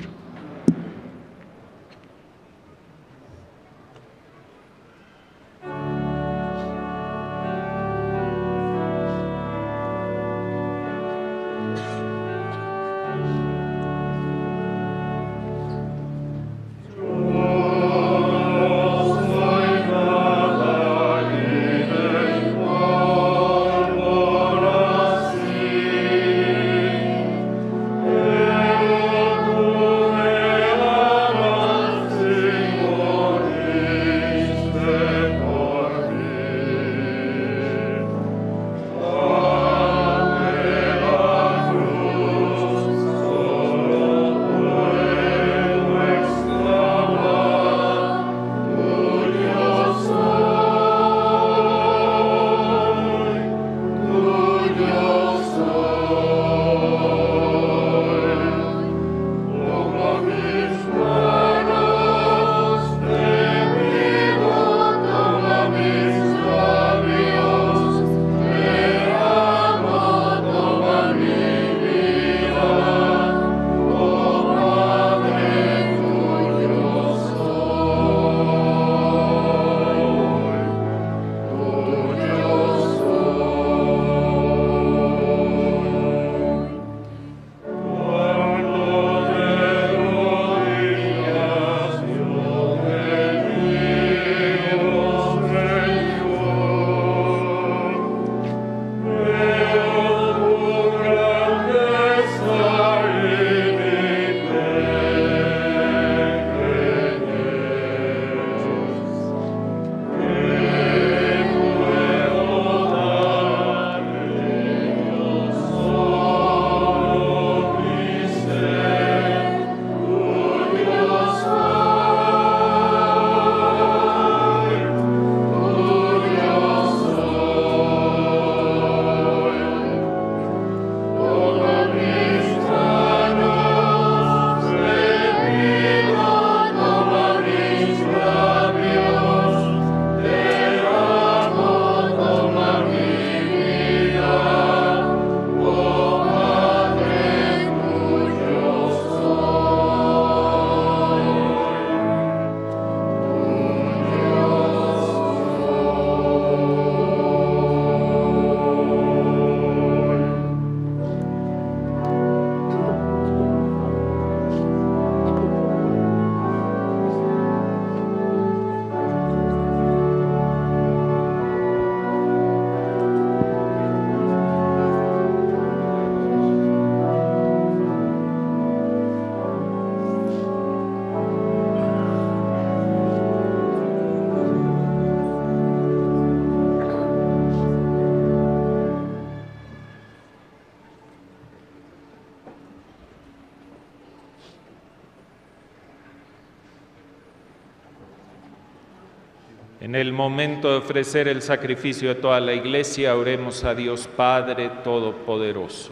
En el momento de ofrecer el sacrificio de toda la Iglesia, oremos a Dios Padre Todopoderoso.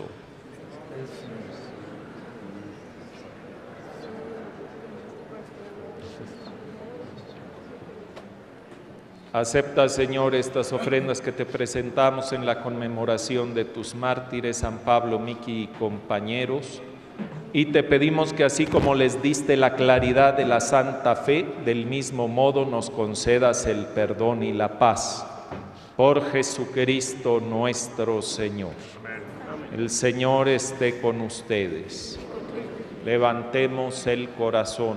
Acepta, Señor, estas ofrendas que te presentamos en la conmemoración de tus mártires, San Pablo, Miki y compañeros, y te pedimos que así como les diste la claridad de la santa fe, del mismo modo nos concedas el perdón y la paz. Por Jesucristo nuestro Señor. El Señor esté con ustedes. Levantemos el corazón.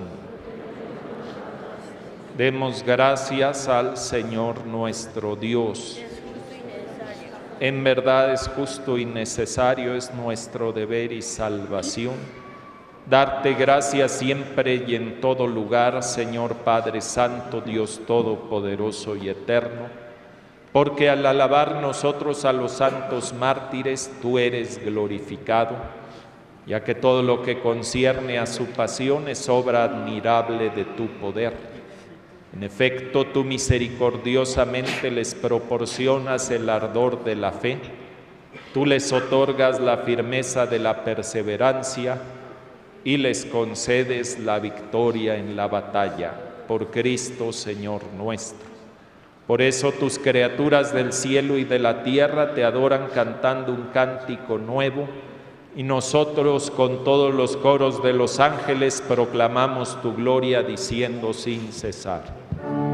Demos gracias al Señor nuestro Dios. En verdad es justo y necesario, es nuestro deber y salvación. Darte gracias siempre y en todo lugar, Señor Padre Santo, Dios Todopoderoso y Eterno, porque al alabar nosotros a los santos mártires, tú eres glorificado, ya que todo lo que concierne a su pasión es obra admirable de tu poder. En efecto, tú misericordiosamente les proporcionas el ardor de la fe, tú les otorgas la firmeza de la perseverancia y les concedes la victoria en la batalla, por Cristo Señor nuestro. Por eso tus criaturas del cielo y de la tierra te adoran cantando un cántico nuevo, y nosotros con todos los coros de los ángeles proclamamos tu gloria diciendo sin cesar.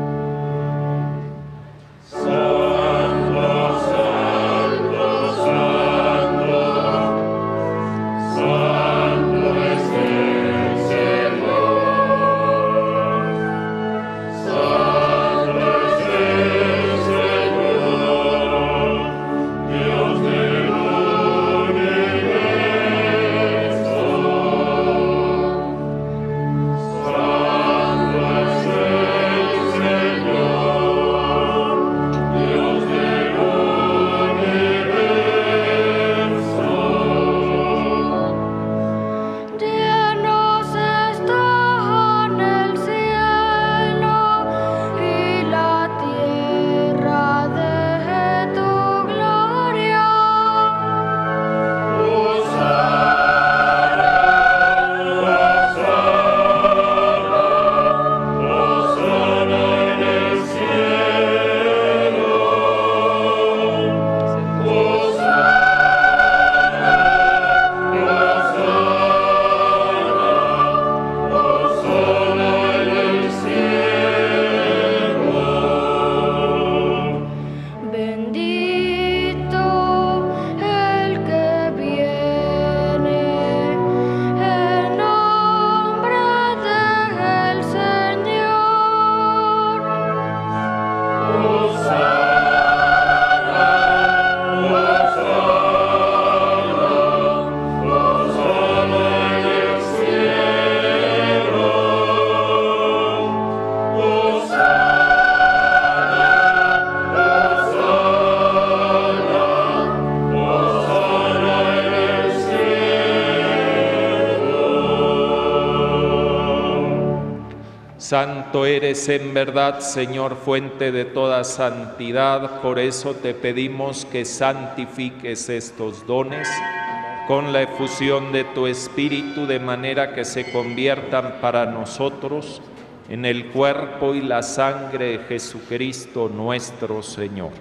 Santo eres en verdad, Señor, fuente de toda santidad, por eso te pedimos que santifiques estos dones con la efusión de tu Espíritu, de manera que se conviertan para nosotros en el cuerpo y la sangre de Jesucristo nuestro Señor,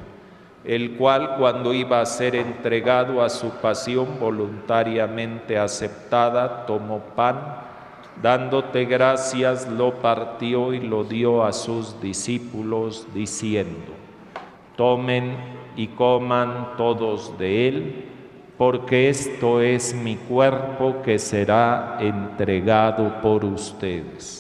el cual, cuando iba a ser entregado a su pasión voluntariamente aceptada, tomó pan, dándote gracias, lo partió y lo dio a sus discípulos, diciendo: tomen y coman todos de él, porque esto es mi cuerpo que será entregado por ustedes.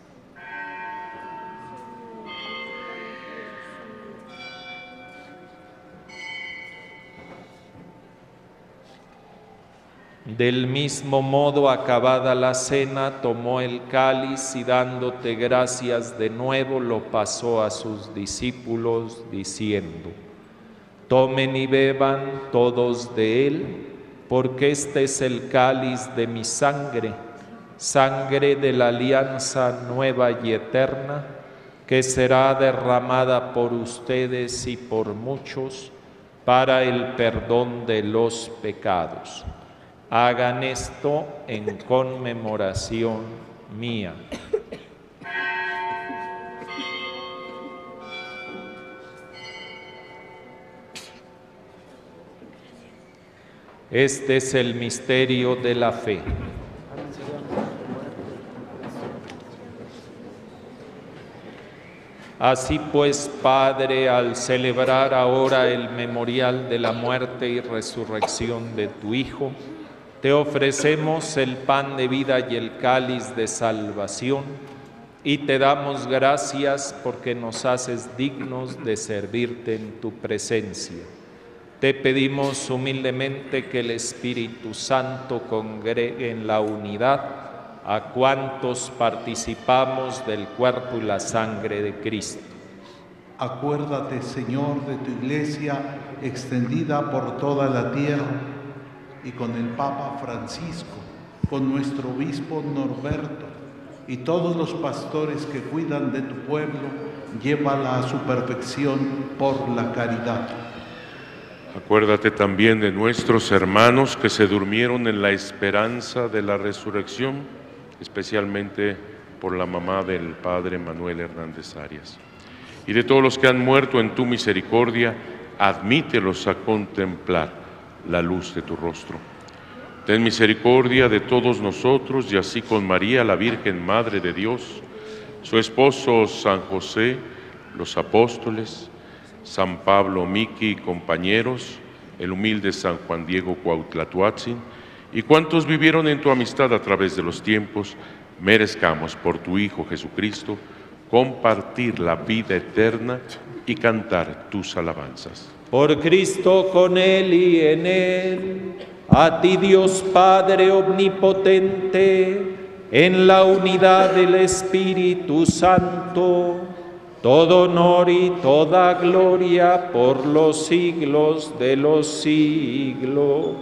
Del mismo modo, acabada la cena, tomó el cáliz y dándote gracias de nuevo, lo pasó a sus discípulos, diciendo: tomen y beban todos de él, porque este es el cáliz de mi sangre, sangre de la alianza nueva y eterna, que será derramada por ustedes y por muchos para el perdón de los pecados. Hagan esto en conmemoración mía. Este es el misterio de la fe. Así pues, Padre, al celebrar ahora el memorial de la muerte y resurrección de tu Hijo, te ofrecemos el pan de vida y el cáliz de salvación, y te damos gracias porque nos haces dignos de servirte en tu presencia. Te pedimos humildemente que el Espíritu Santo congregue en la unidad a cuantos participamos del cuerpo y la sangre de Cristo. Acuérdate, Señor, de tu Iglesia extendida por toda la tierra, y con el Papa Francisco, con nuestro obispo Norberto y todos los pastores que cuidan de tu pueblo, llévala a su perfección por la caridad. Acuérdate también de nuestros hermanos que se durmieron en la esperanza de la resurrección, especialmente por la mamá del Padre Manuel Hernández Arias. Y de todos los que han muerto en tu misericordia, admítelos a contemplar la luz de tu rostro. Ten misericordia de todos nosotros, y así con María, la Virgen Madre de Dios, su esposo San José, los apóstoles, San Pablo Miki y compañeros, el humilde San Juan Diego Cuauhtlatoatzin, y cuantos vivieron en tu amistad a través de los tiempos, merezcamos por tu Hijo Jesucristo compartir la vida eterna y cantar tus alabanzas. Por Cristo, con Él y en Él, a ti Dios Padre omnipotente, en la unidad del Espíritu Santo, todo honor y toda gloria por los siglos de los siglos.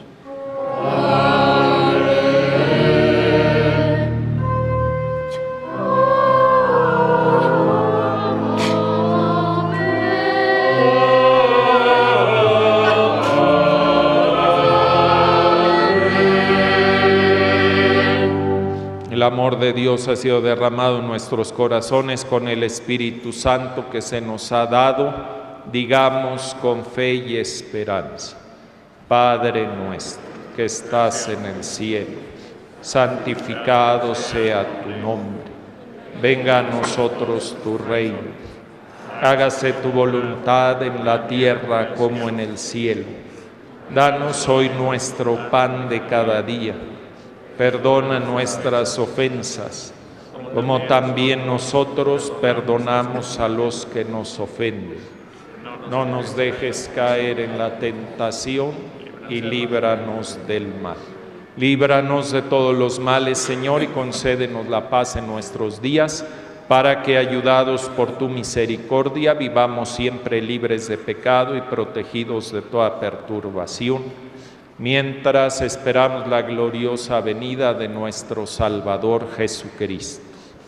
El amor de Dios ha sido derramado en nuestros corazones con el Espíritu Santo que se nos ha dado. Digamos con fe y esperanza: Padre nuestro que estás en el cielo, santificado sea tu nombre. Venga a nosotros tu reino. Hágase tu voluntad en la tierra como en el cielo. Danos hoy nuestro pan de cada día. Perdona nuestras ofensas, como también nosotros perdonamos a los que nos ofenden. No nos dejes caer en la tentación y líbranos del mal. Líbranos de todos los males, Señor, y concédenos la paz en nuestros días, para que, ayudados por tu misericordia, vivamos siempre libres de pecado y protegidos de toda perturbación, mientras esperamos la gloriosa venida de nuestro Salvador Jesucristo.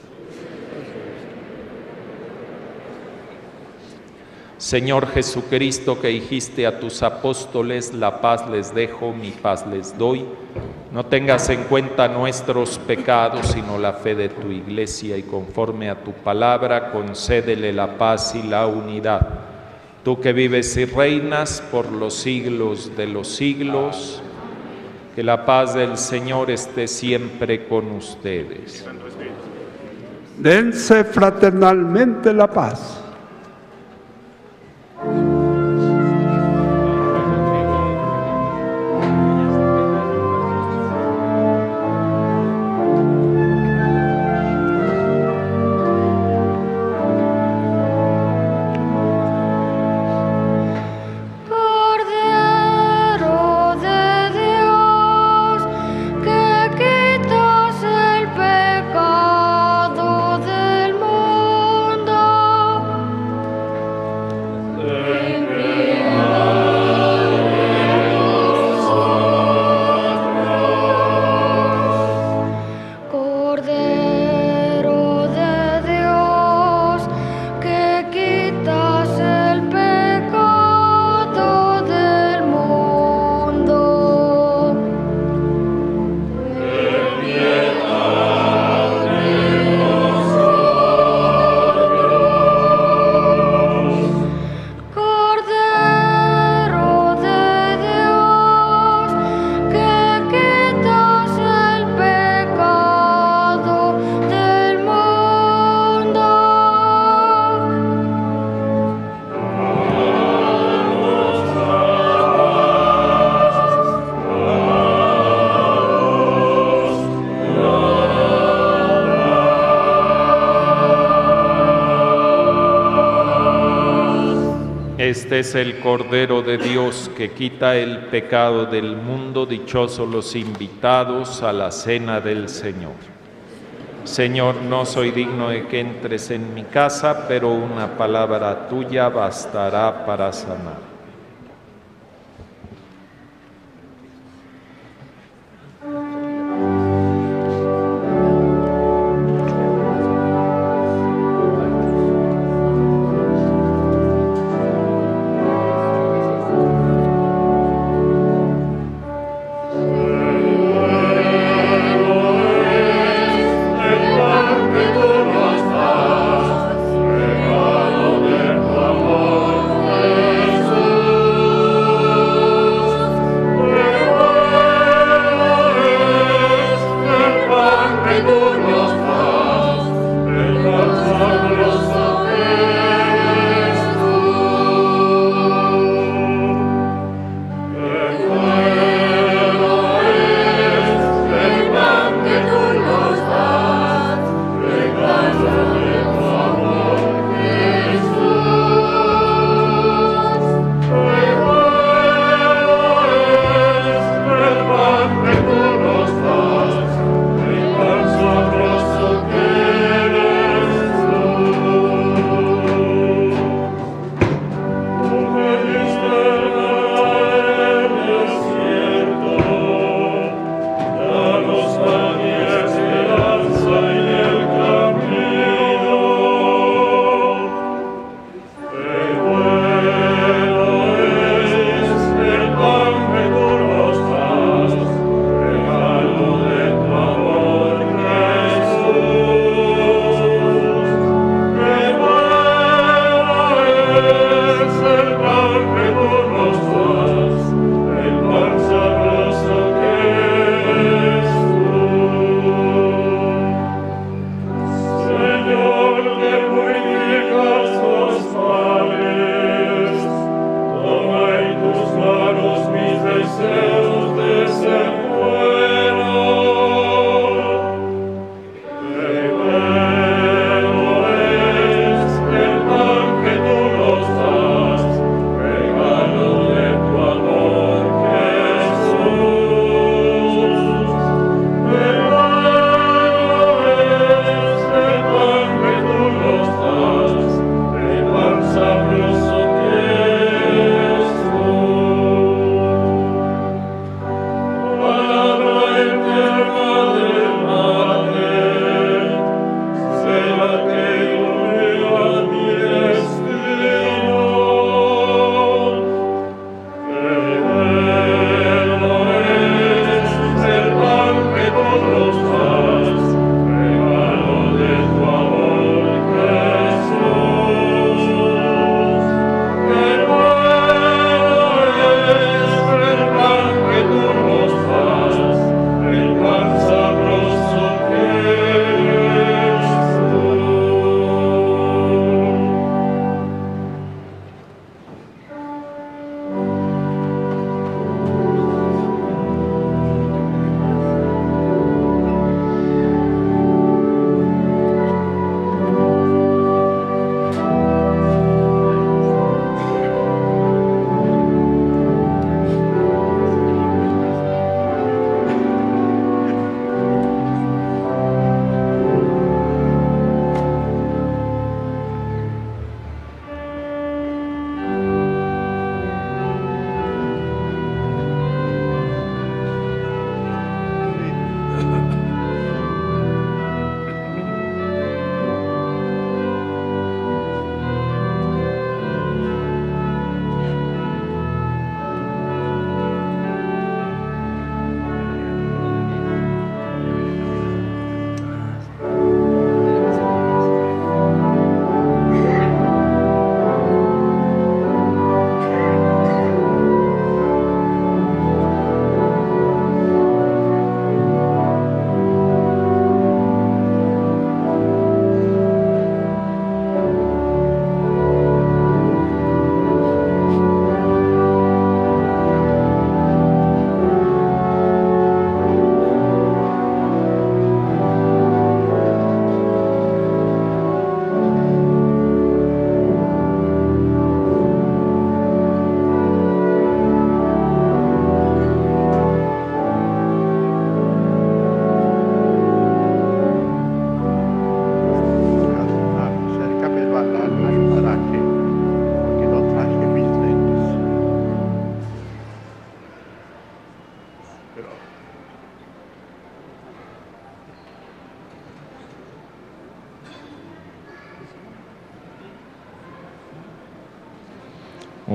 Señor Jesucristo, que dijiste a tus apóstoles: la paz les dejo, mi paz les doy, no tengas en cuenta nuestros pecados, sino la fe de tu Iglesia, y conforme a tu palabra, concédele la paz y la unidad. Tú que vives y reinas por los siglos de los siglos, que la paz del Señor esté siempre con ustedes. Dense fraternalmente la paz. Del mundo, Este es el Cordero de Dios que quita el pecado del mundo. Dichosos los invitados a la cena del Señor. Señor, no soy digno de que entres en mi casa, pero una palabra tuya bastará para sanar. Regalo de tu amor, Jesús.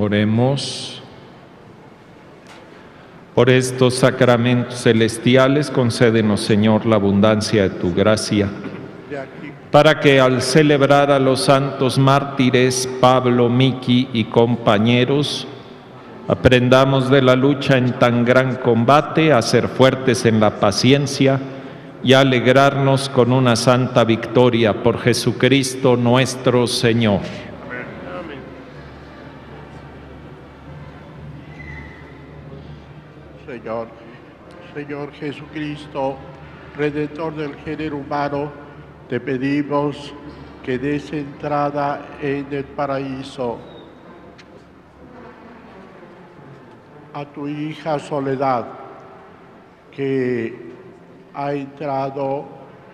Oremos. Por estos sacramentos celestiales, concédenos, Señor, la abundancia de tu gracia, para que al celebrar a los santos mártires Pablo, Miki y compañeros, aprendamos de la lucha en tan gran combate a ser fuertes en la paciencia y a alegrarnos con una santa victoria por Jesucristo nuestro Señor. Señor Jesucristo, Redentor del género humano, te pedimos que des entrada en el paraíso a tu hija Soledad, que ha entrado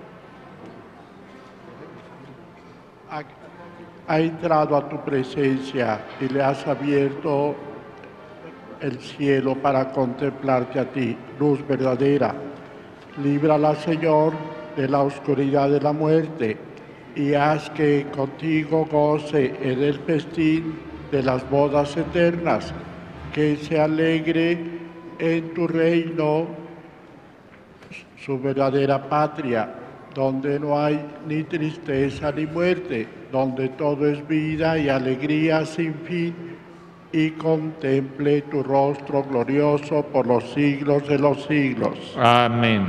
a tu presencia y le has abierto el cielo para contemplarte a ti, luz verdadera. Líbrala, Señor, de la oscuridad de la muerte y haz que contigo goce en el festín de las bodas eternas, que se alegre en tu reino, su verdadera patria, donde no hay ni tristeza ni muerte, donde todo es vida y alegría sin fin, y contemple tu rostro glorioso por los siglos de los siglos. Amén.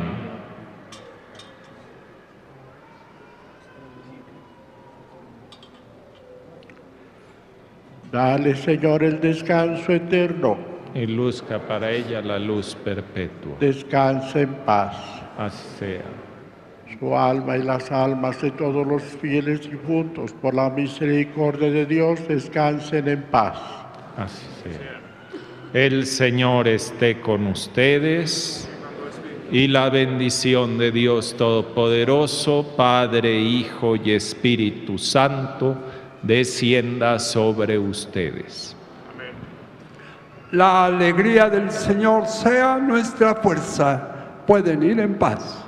Dale, Señor, el descanso eterno. Y luzca para ella la luz perpetua. Descanse en paz. Así sea. Su alma y las almas de todos los fieles difuntos, por la misericordia de Dios, descansen en paz. Así sea. El Señor esté con ustedes y la bendición de Dios Todopoderoso, Padre, Hijo y Espíritu Santo, descienda sobre ustedes. Amén. La alegría del Señor sea nuestra fuerza. Pueden ir en paz.